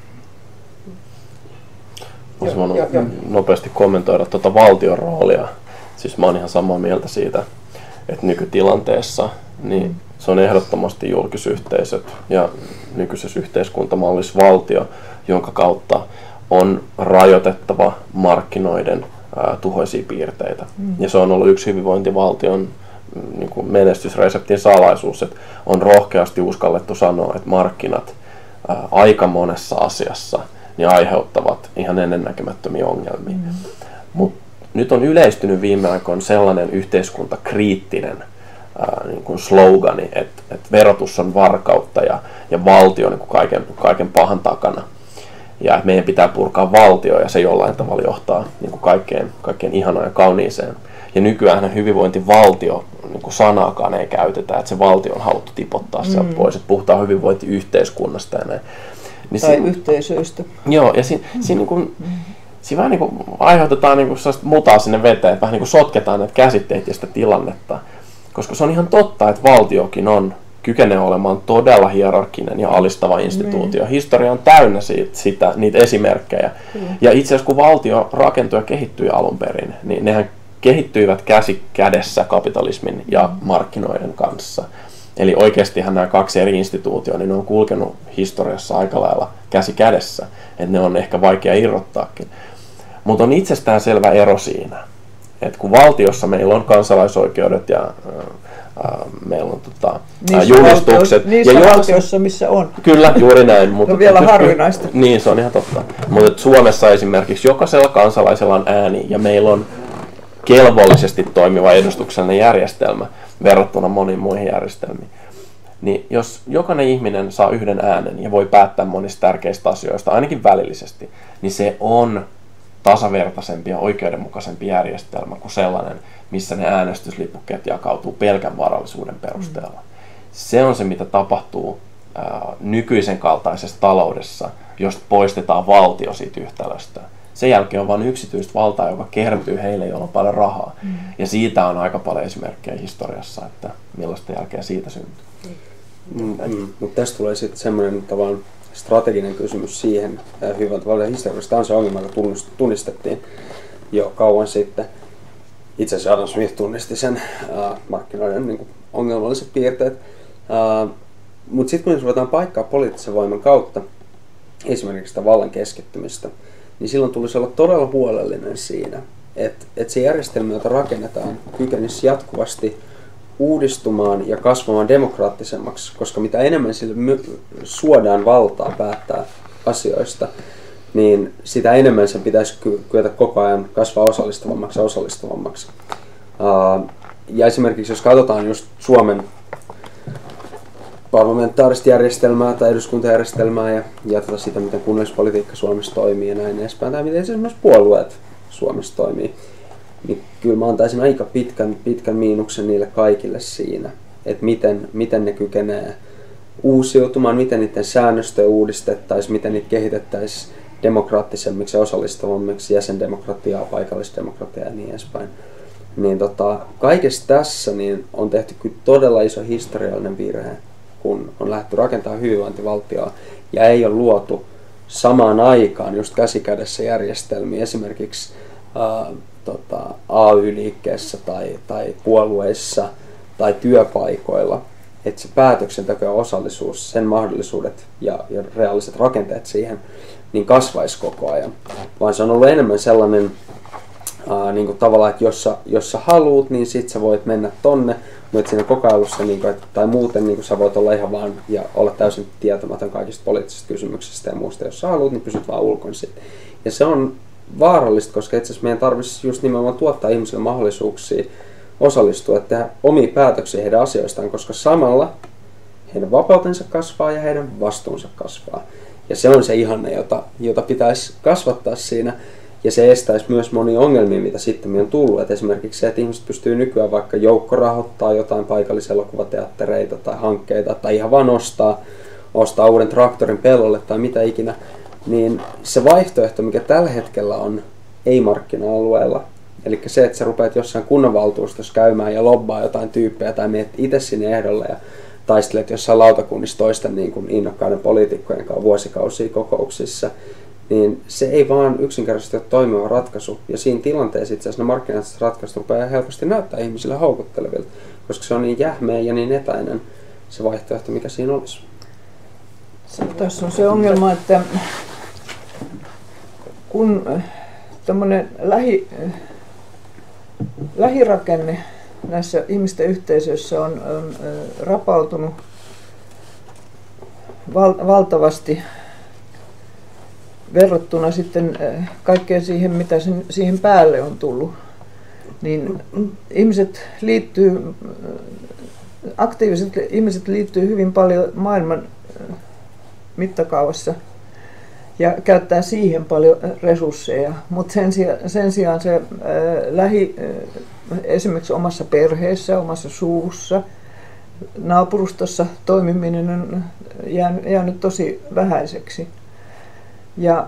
Olisin voinut nopeasti kommentoida tuota valtion roolia. Siis mä oon ihan samaa mieltä siitä, että nykytilanteessa niin se on ehdottomasti julkisyhteisöt ja nykyisessä yhteiskuntamallissa valtio, jonka kautta on rajoitettava markkinoiden tuhoisia piirteitä. Ja se on ollut yksi hyvinvointivaltion niin kuin menestysreseptin salaisuus, että on rohkeasti uskallettu sanoa, että markkinat aika monessa asiassa niin aiheuttavat ihan ennennäkemättömiä ongelmia. Mutta nyt on yleistynyt viime aikoina sellainen yhteiskuntakriittinen niin kuin slogani, että verotus on varkautta ja valtio niin kuin kaiken pahan takana. Ja että meidän pitää purkaa valtio ja se jollain tavalla johtaa niin kuin kaikkeen ihanaan ja kauniiseen. Ja nykyään hyvinvointivaltio niin kuin sanaakaan ei käytetä, että se valtio on haluttu tipottaa sieltä pois, että puhutaan hyvinvointiyhteiskunnasta ja näin. Niin tai yhteisöistä. Joo, ja siinä vähän niin kuin aiheutetaan niin kuin sellaista mutaa sinne veteen, että vähän niin kuin sotketaan näitä käsitteitä ja sitä tilannetta. Koska se on ihan totta, että valtiokin kykenee olemaan todella hierarkkinen ja alistava instituutio. Historia on täynnä niitä esimerkkejä. Ja itse asiassa kun valtio rakentui ja kehittyi alun perin, niin nehän kehittyivät käsi kädessä kapitalismin ja markkinoiden kanssa. Eli oikeastihan nämä kaksi eri instituutiota, niin ne on kulkenut historiassa aika lailla käsi kädessä. Että ne on ehkä vaikea irrottaakin. Mutta on itsestään selvä ero siinä, että kun valtiossa meillä on kansalaisoikeudet ja meillä on julistukset. Niissä valtioissa, missä on. Kyllä, juuri näin. Mutta on vielä harvinaista. Niin, se on ihan totta. Mutta Suomessa esimerkiksi jokaisella kansalaisella on ääni ja meillä on kelvollisesti toimiva edustuksellinen järjestelmä verrattuna moniin muihin järjestelmiin. Niin jos jokainen ihminen saa yhden äänen ja voi päättää monista tärkeistä asioista, ainakin välillisesti, niin se on tasavertaisempi ja oikeudenmukaisempi järjestelmä kuin sellainen, missä ne äänestyslipukkeet jakautuu pelkän varallisuuden perusteella. Se on se, mitä tapahtuu nykyisen kaltaisessa taloudessa, jos poistetaan valtio siitä yhtälöstä. Sen jälkeen on vain yksityistä valtaa, joka kertyy heille, joilla on paljon rahaa. Ja siitä on aika paljon esimerkkejä historiassa, että millaista jälkeä siitä syntyy. Mutta tästä tulee sitten semmoinen tavallaan strateginen kysymys siihen hyvinvointivaltion historiasta. Tämä on se ongelma, joka tunnistettiin jo kauan sitten. Itse asiassa Adam Smith tunnisti sen markkinoiden niin kuin ongelmalliset piirteet. Mutta sitten kun ruvetaan paikkaa poliittisen voiman kautta, esimerkiksi sitä vallan keskittymistä, niin silloin tulisi olla todella huolellinen siinä, että se järjestelmä, jota rakennetaan, kykenisi jatkuvasti uudistumaan ja kasvamaan demokraattisemmaksi, koska mitä enemmän sille suodaan valtaa päättää asioista, niin sitä enemmän sen pitäisi kyetä koko ajan kasvaa osallistavammaksi. Ja esimerkiksi jos katsotaan just Suomen parlamentaarista järjestelmää tai eduskuntajärjestelmää ja sitä, miten kunnallispolitiikka Suomessa toimii ja näin edespäin, tai miten esimerkiksi puolueet Suomessa toimii, niin kyllä mä antaisin aika pitkän miinuksen niille kaikille siinä, että miten ne kykenee uusiutumaan, miten niiden säännöstöä uudistettaisiin, miten niitä kehitettäisiin demokraattisemmiksi ja osallistavammiksi, jäsendemokratiaa, paikallisdemokratiaa ja niin edespäin. Niin kaikessa tässä niin on tehty kyllä todella iso historiallinen virhe, kun on lähdetty rakentamaan hyvinvointivaltioa ja ei ole luotu samaan aikaan just käsikädessä järjestelmiä esimerkiksi AY-liikkeessä tai puolueissa tai työpaikoilla, että se päätöksenteko ja osallisuus, sen mahdollisuudet ja reaaliset rakenteet siihen, niin kasvaisi koko ajan. Vaan se on ollut enemmän sellainen niin kuin tavallaan, että jos sä haluut, niin sit sä voit mennä tonne, mutta siinä kokailussa, niin kuin, tai muuten niin kuin sä voit olla ihan vaan ja olla täysin tietämätön kaikista poliittisista kysymyksistä ja muusta. Jos sä haluut, niin pysyt vaan ulkona siitä. Ja se on vaarallista, koska itse asiassa meidän tarvitsisi just nimenomaan tuottaa ihmisille mahdollisuuksia osallistua ja tehdä omia päätöksiä heidän asioistaan, koska samalla heidän vapautensa kasvaa ja heidän vastuunsa kasvaa. Ja se on se ihanne, jota pitäisi kasvattaa siinä. Ja se estäisi myös monia ongelmia, mitä sitten on tullut. Et esimerkiksi se, että ihmiset pystyy nykyään vaikka joukkorahoittaa jotain paikalliselokuvateattereita tai hankkeita tai ihan vaan ostaa uuden traktorin pellolle tai mitä ikinä. Niin se vaihtoehto, mikä tällä hetkellä on ei-markkina-alueella. Eli se, että sä rupeat jossain kunnanvaltuustossa käymään ja lobbaa jotain tyyppejä tai menet itse sinne ehdolle ja taistelet jossain lautakunnissa toisten niin kuin innokkaiden poliitikkojen kanssa vuosikausia kokouksissa, niin se ei vaan yksinkertaisesti ole toimiva ratkaisu. Ja siinä tilanteessa itse asiassa ne markkinalliset ratkaisut rupeaa helposti näyttää ihmisille houkuttelevilta, koska se on niin jähmeä ja niin etäinen se vaihtoehto, mikä siinä olisi. Tässä on se ongelma, että kun tämmöinen lähirakenne näissä ihmisten yhteisöissä on rapautunut valtavasti verrattuna sitten kaikkeen siihen, mitä siihen päälle on tullut, niin aktiiviset ihmiset liittyy hyvin paljon maailman mittakaavassa ja käyttää siihen paljon resursseja, mutta sen sijaan se esimerkiksi omassa perheessä, omassa suvussa, naapurustossa toimiminen on jäänyt tosi vähäiseksi. Ja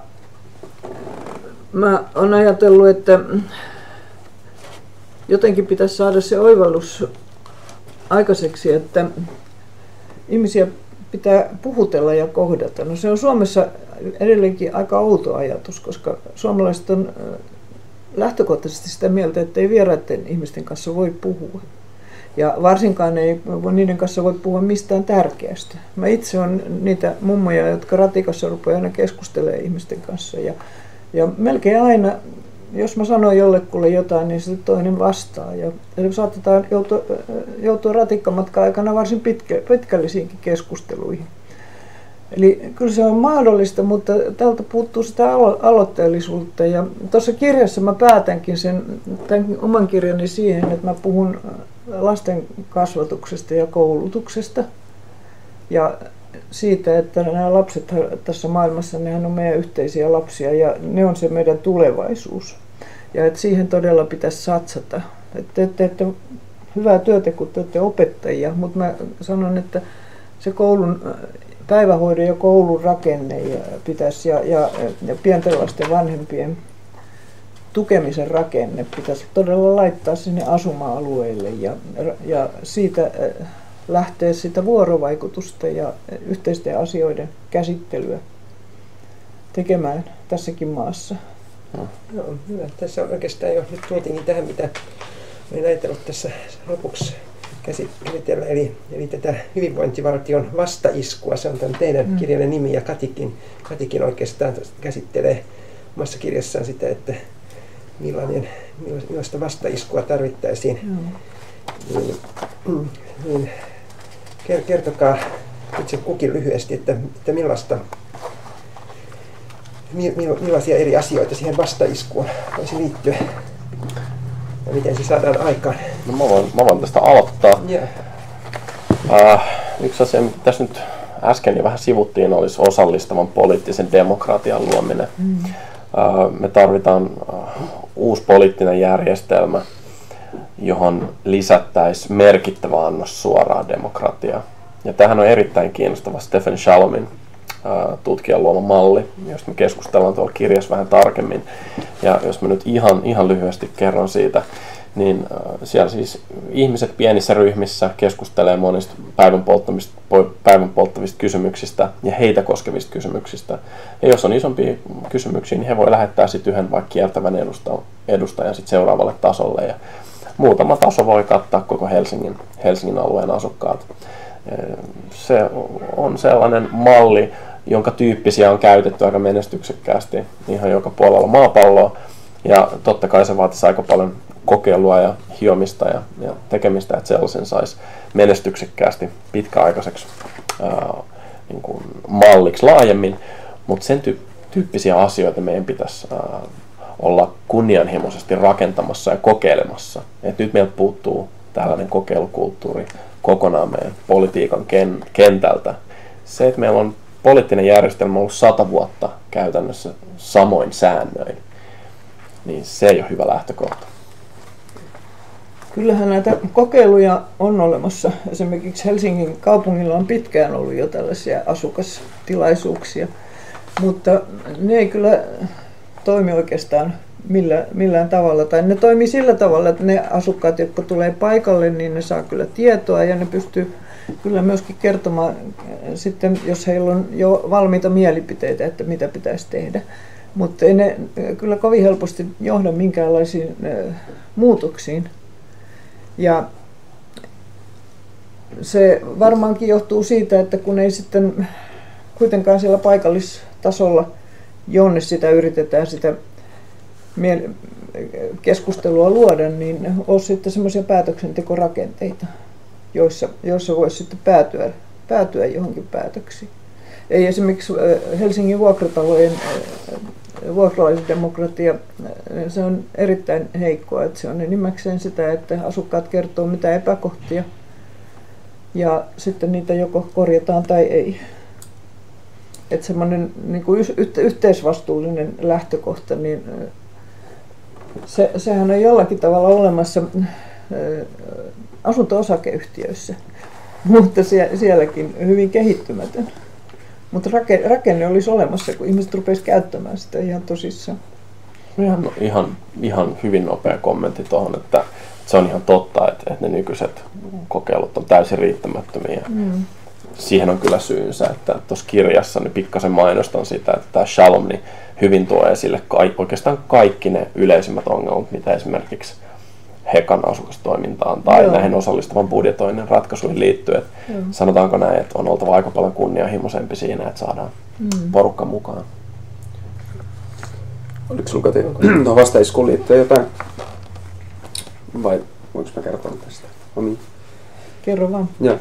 mä oon ajatellut, että jotenkin pitäisi saada se oivallus aikaiseksi, että ihmisiä pitää puhutella ja kohdata. No se on Suomessa edelleenkin aika outo ajatus, koska suomalaiset on lähtökohtaisesti sitä mieltä, että ei vieraiden ihmisten kanssa voi puhua. Ja varsinkaan ei niiden kanssa voi puhua mistään tärkeästä. Mä itse olen niitä mummoja, jotka ratikassa rupeaa aina keskustelemaan ihmisten kanssa. Ja melkein aina, jos mä sanon jollekulle jotain, niin se toinen vastaa. Ja saatetaan joutua ratikkamatkan aikana varsin pitkällisiinkin keskusteluihin. Eli kyllä se on mahdollista, mutta tältä puuttuu sitä aloitteellisuutta. Ja tuossa kirjassa mä päätänkin tämän oman kirjani siihen, että mä puhun lasten kasvatuksesta ja koulutuksesta. Ja siitä, että nämä lapset tässä maailmassa, nehän on meidän yhteisiä lapsia ja ne on se meidän tulevaisuus. Ja että siihen todella pitäisi satsata. Että te teette hyvää työtä, kun te olette opettajia, mutta mä sanon, että se päivähoidon ja koulun rakenne pitäisi ja pienten lasten vanhempien tukemisen rakenne pitäisi todella laittaa sinne asuma-alueille ja siitä lähtee sitä vuorovaikutusta ja yhteisten asioiden käsittelyä tekemään tässäkin maassa. Joo, hyvä. Tässä on oikeastaan jo nyt tultiinkin tähän, mitä olin ajatellut tässä lopuksi käsitellä, eli tätä hyvinvointivaltion vastaiskua. Se on tämän teidän kirjanne nimi ja Katikin oikeastaan käsittelee omassa kirjassaan sitä, että millaista vastaiskua tarvittaisiin. Niin, kertokaa itse kukin lyhyesti, että millaisia eri asioita siihen vastaiskuun voisi liittyä ja miten se saadaan aikaan. No mä voin tästä aloittaa. Yeah. Yksi asia, mitä tässä nyt äsken jo vähän sivuttiin, olisi osallistavan poliittisen demokratian luominen. Me tarvitaan uusi poliittinen järjestelmä, johon lisättäisiin merkittävä annos suoraa demokratiaa. Ja tämähän on erittäin kiinnostava Stephen Shalomin tutkijan luoma malli, josta me keskustellaan tuolla kirjassa vähän tarkemmin. Ja jos mä nyt ihan lyhyesti kerron siitä, niin siellä siis ihmiset pienissä ryhmissä keskustelee monista päivän polttavista kysymyksistä ja heitä koskevista kysymyksistä. Ja jos on isompia kysymyksiä, niin he voi lähettää sitten yhden vaikka kiertävän edustajan sit seuraavalle tasolle. Ja muutama taso voi kattaa koko Helsingin alueen asukkaat. Se on sellainen malli, jonka tyyppisiä on käytetty aika menestyksekkäästi ihan joka puolella maapalloa. Ja totta kai se vaatisi aika paljon kokeilua ja hiomista ja tekemistä, että sellaisen saisi menestyksekkäästi pitkäaikaiseksi niin kuin malliksi laajemmin. Mutta sen tyyppisiä asioita meidän pitäisi olla kunnianhimoisesti rakentamassa ja kokeilemassa. Et nyt meiltä puuttuu tällainen kokeilukulttuuri kokonaan meidän politiikan kentältä. Se, että meillä on poliittinen järjestelmä ollut 100 vuotta käytännössä samoin säännöin, niin se ei ole hyvä lähtökohta. Kyllähän näitä kokeiluja on olemassa. Esimerkiksi Helsingin kaupungilla on pitkään ollut jo tällaisia asukastilaisuuksia, mutta ne ei kyllä toimi oikeastaan millään tavalla. Tai ne toimii sillä tavalla, että ne asukkaat, jotka tulee paikalle, niin ne saa kyllä tietoa ja ne pystyy kyllä myöskin kertomaan sitten, jos heillä on jo valmiita mielipiteitä, että mitä pitäisi tehdä. Mutta ei ne kyllä kovin helposti johda minkäänlaisiin muutoksiin. Ja se varmaankin johtuu siitä, että kun ei sitten kuitenkaan siellä paikallistasolla, jonne sitä yritetään sitä keskustelua luoda, niin on sitten semmoisia päätöksentekorakenteita, joissa voisi sitten päätyä johonkin päätöksiin. Ei esimerkiksi Helsingin vuokratalojen vuokralaisdemokratia, se on erittäin heikkoa, että se on enimmäkseen sitä, että asukkaat kertoo mitä epäkohtia ja sitten niitä joko korjataan tai ei. Että semmoinen niin kuin yhteisvastuullinen lähtökohta, niin sehän on jollakin tavalla olemassa asunto-osakeyhtiöissä, mutta sielläkin hyvin kehittymätön. Mutta rakenne olisi olemassa, kun ihmiset rupesivat käyttämään sitä ihan tosissaan. Ihan hyvin nopea kommentti tuohon, että se on ihan totta, että ne nykyiset kokeilut on täysin riittämättömiä. Siihen on kyllä syynsä, että tuossa kirjassa niin pikkasen mainostan sitä, että tämä Shalom niin hyvin tuo esille oikeastaan kaikki ne yleisimmät ongelmat, mitä esimerkiksi Hekan asukastoimintaan tai näihin osallistuvan budjetoinnin ratkaisuihin liittyen. Sanotaanko näin, että on oltava aika paljon kunnianhimoisempi siinä, että saadaan porukka mukaan. Oliko sinulla Kati tuohon vastaiskuun liittyen jotain? Vai voinko mä kertoa tästä? Kerro vaan. Joo.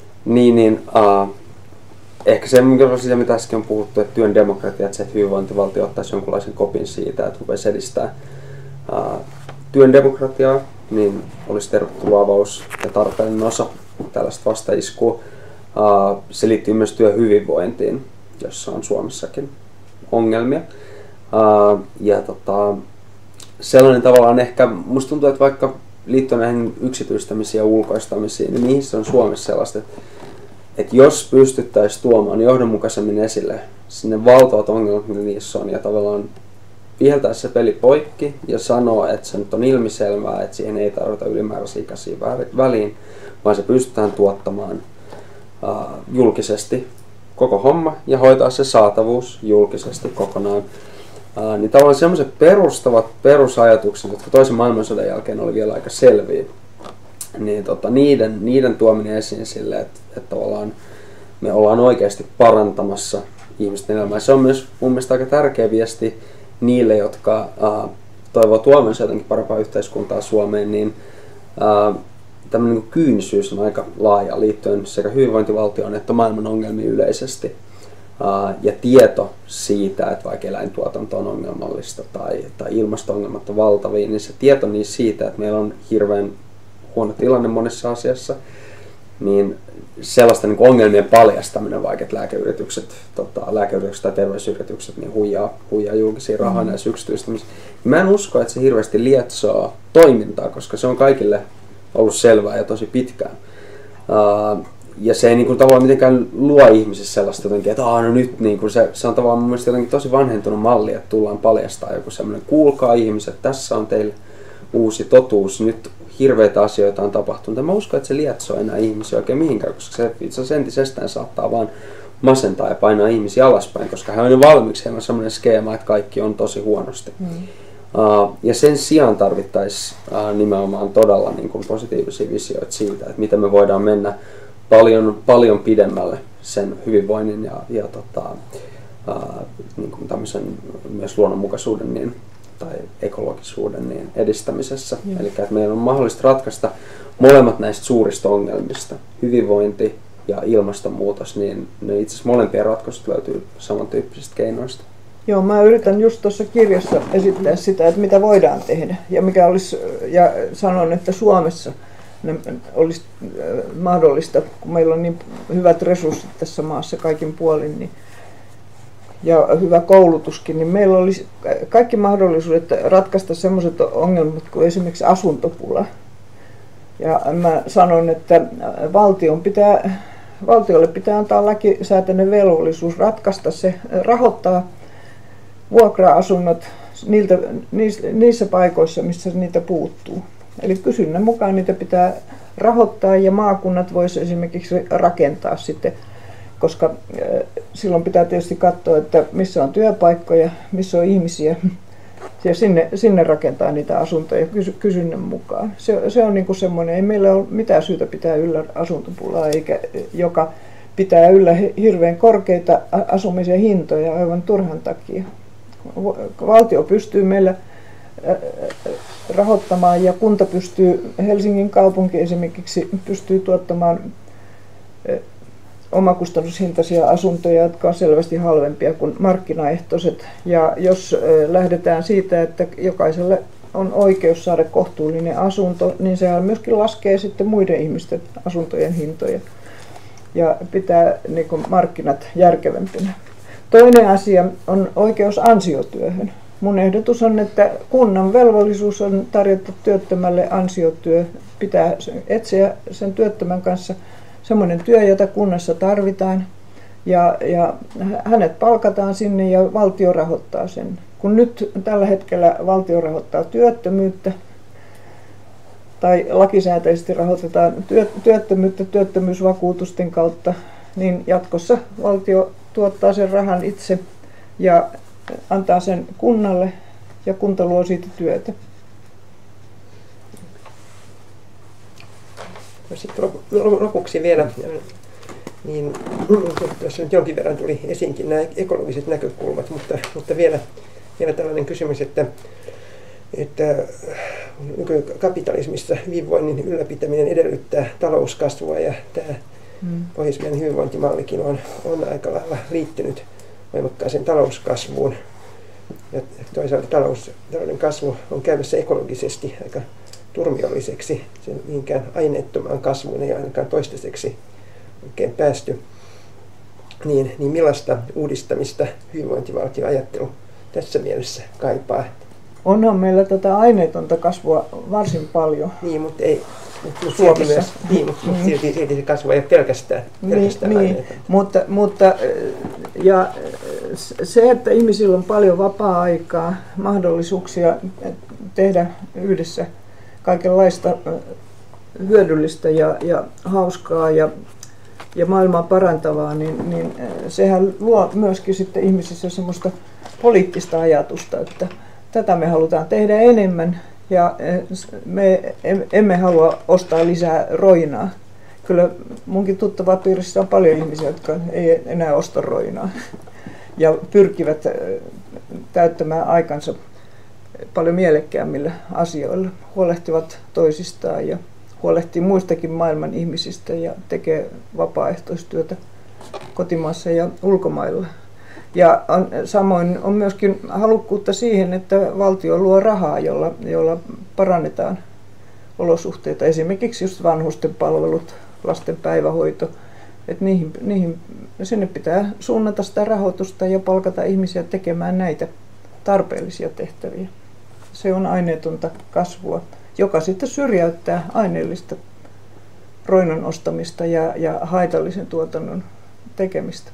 Ehkä se, mitä äsken on puhuttu, että työn demokratia, että se hyvinvointivaltio ottaisi jonkunlaisen kopin siitä, että rupesi edistää työn demokratiaa, niin olisi tervetullut avaus ja tarpeellinen osa tällaista vastaiskua. Se liittyy myös työhyvinvointiin, jossa on Suomessakin ongelmia. Sellainen tavallaan ehkä, musta tuntuu, että vaikka liittyen näihin yksityistämisiin ja ulkoistamisiin, niin niihin se on Suomessa sellaista, että jos pystyttäisiin tuomaan johdonmukaisemmin esille sinne valtavat ongelmat, mitä niissä on, ja tavallaan viheltää se peli poikki ja sanoa, että se nyt on ilmiselvää, että siihen ei tarvita ylimääräisiä käsiä väliin, vaan se pystytään tuottamaan julkisesti koko homma ja hoitaa se saatavuus julkisesti kokonaan. Niin tavallaan sellaiset perustavat perusajatukset, jotka toisen maailmansodan jälkeen oli vielä aika selviä, niin niiden tuominen esiin sille, että tavallaan me ollaan oikeasti parantamassa ihmisten elämää. Se on myös mun mielestä aika tärkeä viesti niille, jotka toivoo tuomansa jotenkin parempaa yhteiskuntaa Suomeen, niin tämmöinen niin kyynisyys on aika laaja liittyen sekä hyvinvointivaltioon että maailman ongelmiin yleisesti. Ja tieto siitä, että vaikka eläintuotanto on ongelmallista tai ilmasto-ongelmat on valtavia, niin se tieto niin siitä, että meillä on hirveän huono tilanne monessa asiassa, niin sellaista niin ongelmien paljastaminen, vaikka että lääkeyritykset tai terveysyritykset niin huijaa julkisia rahaa näissä yksityistämisissä. Mä en usko, että se hirveästi lietsoo toimintaa, koska se on kaikille ollut selvää ja tosi pitkään. Ja se ei niin kuin, tavallaan mitenkään luo ihmisissä sellaista jotenkin, että no nyt niin kuin se on tavallaan mun mielestä jotenkin tosi vanhentunut malli, että tullaan paljastaa joku semmoinen, kuulkaa ihmiset, tässä on teille uusi totuus, nyt hirveitä asioita on tapahtunut. Mä uskon, että se lietsoo enää ihmisiä oikein mihinkään, koska se itse asiassa entisestään saattaa vaan masentaa ja painaa ihmisiä alaspäin, koska hän on jo valmiiksi, heillä on semmoinen skeema, että kaikki on tosi huonosti. Ja sen sijaan tarvittaisiin nimenomaan todella niin kuin positiivisia visioita siitä, että miten me voidaan mennä paljon pidemmälle sen hyvinvoinnin ja niin kuin tämmöisen myös luonnonmukaisuuden niin, tai ekologisuuden niin edistämisessä. Eli että meidän on mahdollista ratkaista molemmat näistä suurista ongelmista, hyvinvointi ja ilmastonmuutos, niin ne itse asiassa molempien ratkaisut löytyy samantyyppisistä keinoista. Joo, mä yritän just tuossa kirjassa esittää sitä, että mitä voidaan tehdä ja mikä olisi, ja sanon, että Suomessa olisi mahdollista, kun meillä on niin hyvät resurssit tässä maassa kaikin puolin niin, ja hyvä koulutuskin, niin meillä olisi kaikki mahdollisuudet ratkaista sellaiset ongelmat kuin esimerkiksi asuntopula. Ja mä sanon, että valtiolle pitää antaa lakisääteinen velvollisuus ratkaista se, rahoittaa vuokra-asunnot niissä paikoissa, missä niitä puuttuu. Eli kysynnän mukaan niitä pitää rahoittaa ja maakunnat voisivat esimerkiksi rakentaa sitten, koska silloin pitää tietysti katsoa, että missä on työpaikkoja, missä on ihmisiä ja sinne rakentaa niitä asuntoja kysynnän mukaan. Se on niin kuin semmoinen, ei meillä ole mitään syytä pitää yllä asuntopulaa, joka pitää yllä hirveän korkeita asumisen hintoja aivan turhan takia. Valtio pystyy meillä rahoittamaan ja kunta pystyy, Helsingin kaupunki esimerkiksi pystyy tuottamaan omakustannushintaisia asuntoja, jotka on selvästi halvempia kuin markkinaehtoiset. Ja jos lähdetään siitä, että jokaiselle on oikeus saada kohtuullinen asunto, niin sehän myöskin laskee sitten muiden ihmisten asuntojen hintoja ja pitää niin kuin markkinat järkevämpinä. Toinen asia on oikeus ansiotyöhön. Mun ehdotus on, että kunnan velvollisuus on tarjota työttömälle ansiotyö. Pitää etsiä sen työttömän kanssa semmoinen työ, jota kunnassa tarvitaan. Ja hänet palkataan sinne ja valtio rahoittaa sen. Kun nyt tällä hetkellä valtio rahoittaa työttömyyttä, tai lakisääteisesti rahoitetaan työttömyyttä työttömyysvakuutusten kautta, niin jatkossa valtio tuottaa sen rahan itse ja antaa sen kunnalle ja kunta luo siitä työtä. Sitten lopuksi vielä, niin tuossa nyt jonkin verran tuli esiinkin nämä ekologiset näkökulmat, mutta vielä tällainen kysymys, että nykykapitalismissa hyvinvoinnin ylläpitäminen edellyttää talouskasvua ja tämä pohjoismainen hyvinvointimallikin on aika lailla liittynyt voimakkaaseen talouskasvuun. Ja toisaalta talouden kasvu on käymässä ekologisesti aika turmiolliseksi. Sen mihinkään aineettomaan kasvuun ei ainakaan toistaiseksi oikein päästy. Niin millaista uudistamista hyvinvointivaltioajattelu tässä mielessä kaipaa? Onhan meillä tätä aineetonta kasvua varsin paljon. Niin, mutta ei. Suomessa. Silti se kasvu ei ole pelkästään mutta ja se, että ihmisillä on paljon vapaa-aikaa, mahdollisuuksia tehdä yhdessä kaikenlaista hyödyllistä ja hauskaa ja maailmaa parantavaa, niin sehän luo myöskin sitten ihmisissä semmoista poliittista ajatusta, että tätä me halutaan tehdä enemmän. Ja me emme halua ostaa lisää roinaa. Kyllä munkin tuttavapiirissä on paljon ihmisiä, jotka ei enää osta roinaa ja pyrkivät täyttämään aikansa paljon mielekkäämmillä asioilla. Huolehtivat toisistaan ja huolehtii muistakin maailman ihmisistä ja tekee vapaaehtoistyötä kotimaassa ja ulkomailla. Ja samoin on myöskin halukkuutta siihen, että valtio luo rahaa, jolla parannetaan olosuhteita. Esimerkiksi just vanhusten palvelut, lasten päivähoito. Että sinne pitää suunnata sitä rahoitusta ja palkata ihmisiä tekemään näitä tarpeellisia tehtäviä. Se on aineetonta kasvua, joka sitten syrjäyttää aineellista roinon ostamista ja haitallisen tuotannon tekemistä.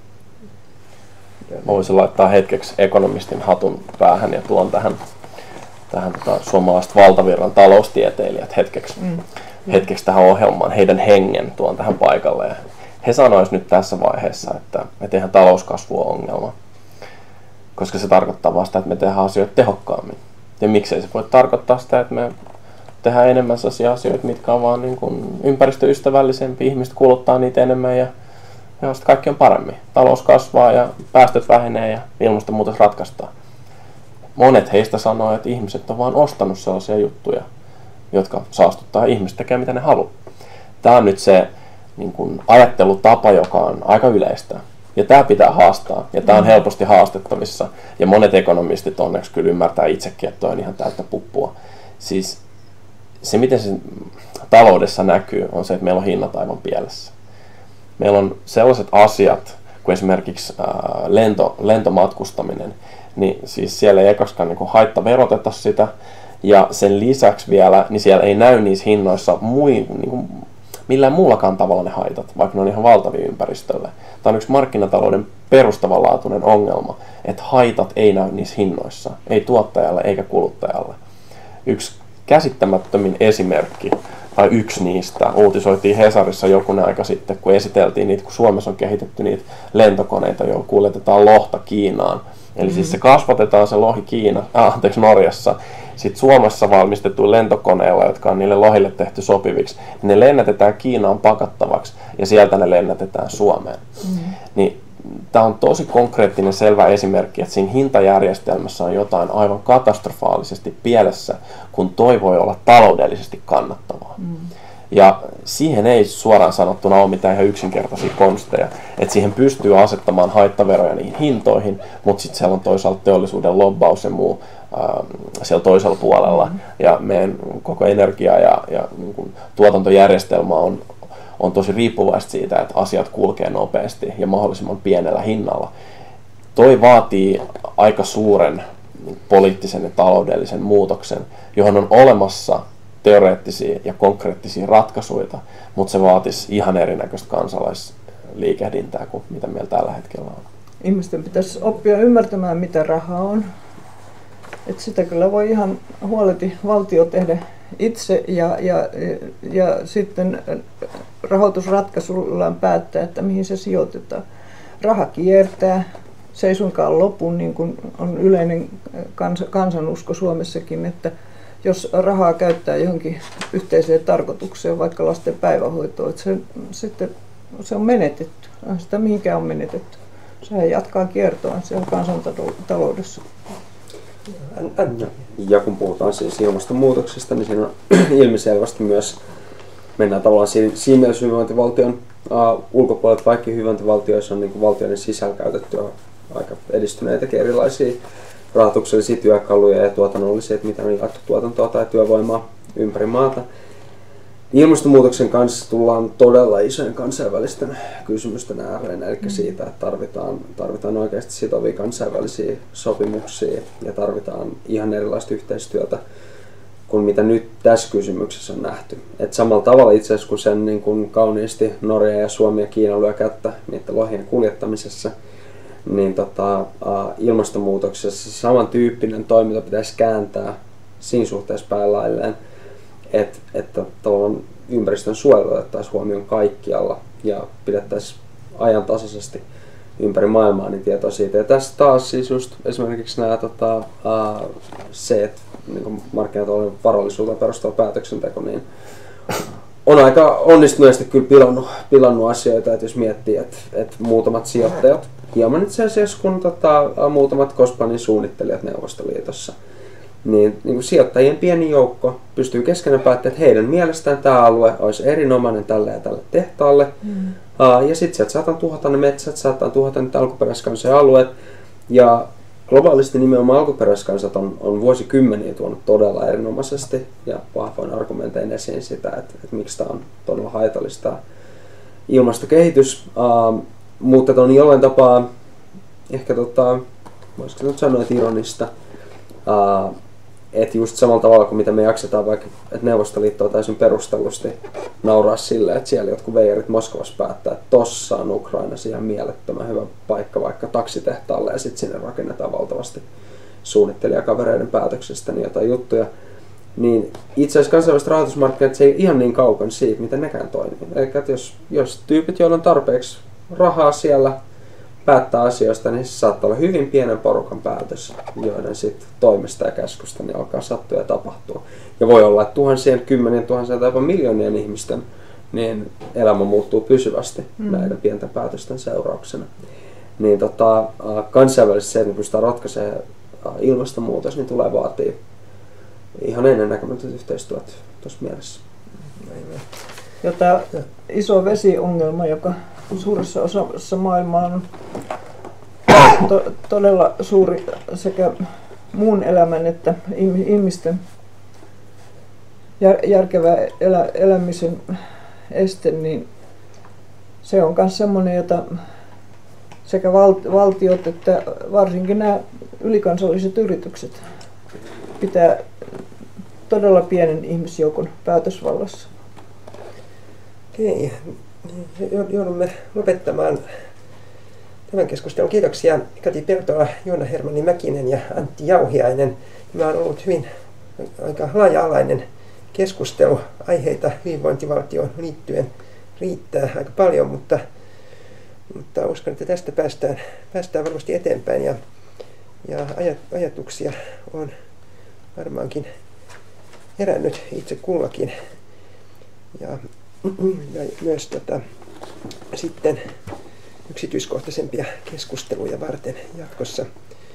Mä voisin laittaa hetkeksi ekonomistin hatun päähän ja tuon tähän suomalaiset valtavirran taloustieteilijät hetkeksi tähän ohjelmaan, heidän hengen tuon tähän paikalle. Ja he sanois nyt tässä vaiheessa, että eihän talouskasvu ole ongelma, koska se tarkoittaa vasta, että me tehdään asioita tehokkaammin. Ja miksei se voi tarkoittaa sitä, että me tehdään enemmän sellaisia asioita, mitkä on vaan niin kuin ympäristöystävällisempiä, ihmiset kuluttaa niitä enemmän ja sitten kaikki on paremmin. Talous kasvaa ja päästöt vähenee ja ilmastonmuutos ratkaistaan. Monet heistä sanoo, että ihmiset on vaan ostanut sellaisia juttuja, jotka saastuttaa ja ihmiset tekee mitä ne haluaa. Tämä on nyt se niin kuin ajattelutapa, joka on aika yleistä. Ja tämä pitää haastaa. Ja tämä on helposti haastettavissa. Ja monet ekonomistit onneksi kyllä ymmärtää itsekin, että toi on ihan täyttä puppua. Siis se, miten se taloudessa näkyy, on se, että meillä on hinnat aivan pielessä. Meillä on sellaiset asiat, kuin esimerkiksi lentomatkustaminen, niin siis siellä ei ekaskaan niin haittaveroteta sitä, ja sen lisäksi vielä, niin siellä ei näy niissä hinnoissa millään muullakaan tavalla ne haitat, vaikka ne on ihan valtavia ympäristölle. Tämä on yksi markkinatalouden perustavanlaatuinen ongelma, että haitat ei näy niissä hinnoissa, ei tuottajalle eikä kuluttajalle. Yksi käsittämättömin esimerkki, tai yksi niistä, uutisoitiin Hesarissa jokunen aika sitten, kun esiteltiin niitä, kun Suomessa on kehitetty niitä lentokoneita, joilla kuljetetaan lohta Kiinaan. Eli siis se kasvatetaan se lohi Norjassa, sitten Suomessa valmistettuilla lentokoneilla, jotka on niille lohille tehty sopiviksi, ne lennätetään Kiinaan pakattavaksi ja sieltä ne lennätetään Suomeen. Niin tämä on tosi konkreettinen selvä esimerkki, että siinä hintajärjestelmässä on jotain aivan katastrofaalisesti pielessä, kun toi voi olla taloudellisesti kannattavaa. Ja siihen ei suoraan sanottuna ole mitään ihan yksinkertaisia konsteja. Että siihen pystyy asettamaan haittaveroja niihin hintoihin, mutta sitten siellä on toisaalta teollisuuden lobbaus ja muu siellä toisella puolella. Ja meidän koko energia ja niin kuin tuotantojärjestelmä on tosi riippuvaista siitä, että asiat kulkee nopeasti ja mahdollisimman pienellä hinnalla. Toi vaatii aika suuren poliittisen ja taloudellisen muutoksen, johon on olemassa teoreettisia ja konkreettisia ratkaisuja, mutta se vaatisi ihan erinäköistä kansalaisliikehdintää kuin mitä meillä tällä hetkellä on. Ihmisten pitäisi oppia ymmärtämään, mitä raha on. Et sitä kyllä voi ihan huoleti valtio tehdä itse ja sitten rahoitusratkaisuillaan päättää, että mihin se sijoitetaan. Raha kiertää, se ei suinkaan lopu, niin kuin on yleinen kansanusko Suomessakin, että jos rahaa käyttää johonkin yhteiseen tarkoitukseen, vaikka lasten päivähoitoon, että se on menetetty. Sitä mihinkään on menetetty. Sehän jatkaa kiertoa siellä kansantaloudessa. Ja kun puhutaan siis ilmastonmuutoksesta, niin siinä on ilmiselvästi myös, mennään tavallaan siinä mielessä hyvinvointivaltion ulkopuolelta, vaikka hyvinvointivaltioissa on niin kuin valtioiden sisällä käytetty aika edistyneitäkin erilaisia rahoituksellisia työkaluja ja tuotannollisia, että mitä on jaettu tuotantoa tai työvoimaa ympäri maata. Ilmastonmuutoksen kanssa tullaan todella isojen kansainvälisten kysymysten ääreen, eli siitä, että tarvitaan oikeasti sitovia kansainvälisiä sopimuksia ja tarvitaan ihan erilaista yhteistyötä kuin mitä nyt tässä kysymyksessä on nähty. Et samalla tavalla itse asiassa kun sen niin kun kauniisti Norja ja Suomi ja Kiina lyö kättä niiden lohien kuljettamisessa, niin ilmastonmuutoksessa samantyyppinen toiminta pitäisi kääntää siinä suhteessa päälailleen, että tavallaan ympäristön suojelu otettaisiin huomioon kaikkialla ja pidettäisiin ajantasaisesti ympäri maailmaa niin tietoa siitä. Ja tässä taas siis just esimerkiksi nämä se, että niin markkinatalouden varallisuuteen perustuva päätöksenteko, niin on aika onnistuneesti kyllä pilannut asioita, että jos miettii, että muutamat sijoittajat, hieman itse asiassa kun muutamat Kospanin suunnittelijat Neuvostoliitossa, niin kuin sijoittajien pieni joukko pystyy keskenään päättämään, että heidän mielestään tämä alue olisi erinomainen tälle ja tälle tehtaalle. Ja sitten sieltä saattaa tuhota ne metsät, saattaa tuhota niitä alkuperäiskansojen alueet. Ja globaalisti nimenomaan alkuperäiskansat on vuosikymmeniä tuonut todella erinomaisesti ja vahvoin argumentein esiin sitä, että miksi tämä on todella haitallista ilmastokehitys. Mutta on jollain tapaa ehkä voisiko nyt sanoa, että ironista. Että just samalla tavalla kuin mitä me jaksetaan vaikka, että Neuvostoliitto on täysin perustellusti nauraa sille, että siellä jotkut veijarit Moskovassa päättää, että tossa on Ukrainassa ihan mielettömän hyvä paikka vaikka taksitehtaalle ja sitten sinne rakennetaan valtavasti suunnittelijakavereiden päätöksestä niin jotain juttuja. Niin itse asiassa kansainväliset rahoitusmarkkinat se ei ihan niin kaukan siitä, miten nekään toimii. Eli että jos tyypit, joilla on tarpeeksi rahaa siellä, päättää asioista, niin se saattaa olla hyvin pienen porukan päätös, joiden sitten toimesta ja käskystä niin alkaa sattua ja tapahtua. Ja voi olla, että tuhansien, kymmenien tuhansien tai jopa miljoonien ihmisten niin elämä muuttuu pysyvästi näiden pienten päätösten seurauksena. Niin kansainvälisesti se, että me pystytään ratkaisemaan ilmastonmuutos, niin tulee vaatia ihan ennennäkemätöntä yhteistyötä tuossa mielessä. Ja tämä iso vesiongelma, joka suuressa osassa maailmaa on todella suuri sekä muun elämän että ihmisten järkevä elämisen este, niin se on myös sellainen, jota sekä valtiot että varsinkin nämä ylikansalliset yritykset pitää todella pienen ihmisjoukon päätösvallassa. Okei. Joudumme lopettamaan hyvän keskustelun. Kiitoksia Kati Peltola, Joona Hermanni Mäkinen ja Antti Jauhiainen. Tämä on ollut hyvin aika laaja-alainen keskustelu. Aiheita hyvinvointivaltioon liittyen riittää aika paljon, mutta uskon, että tästä päästään varmasti eteenpäin ja ajatuksia on varmaankin herännyt itse kullakin. Ja myös sitten yksityiskohtaisempia keskusteluja varten jatkossa.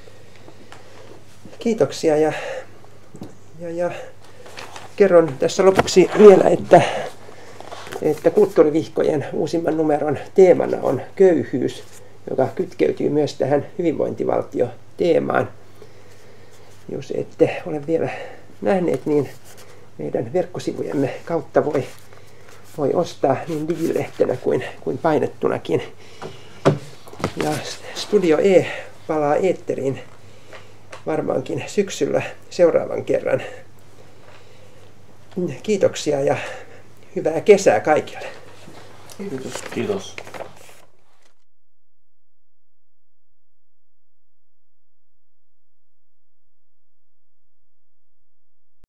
Kiitoksia ja kerron tässä lopuksi vielä, että Kulttuurivihkojen uusimman numeron teemana on köyhyys, joka kytkeytyy myös tähän hyvinvointivaltio-teemaan. Jos ette ole vielä nähneet, niin meidän verkkosivujemme kautta voi ostaa niin digilehtenä kuin painettunakin. Ja Studio E palaa eetteriin varmaankin syksyllä seuraavan kerran. Kiitoksia ja hyvää kesää kaikille. Kiitos.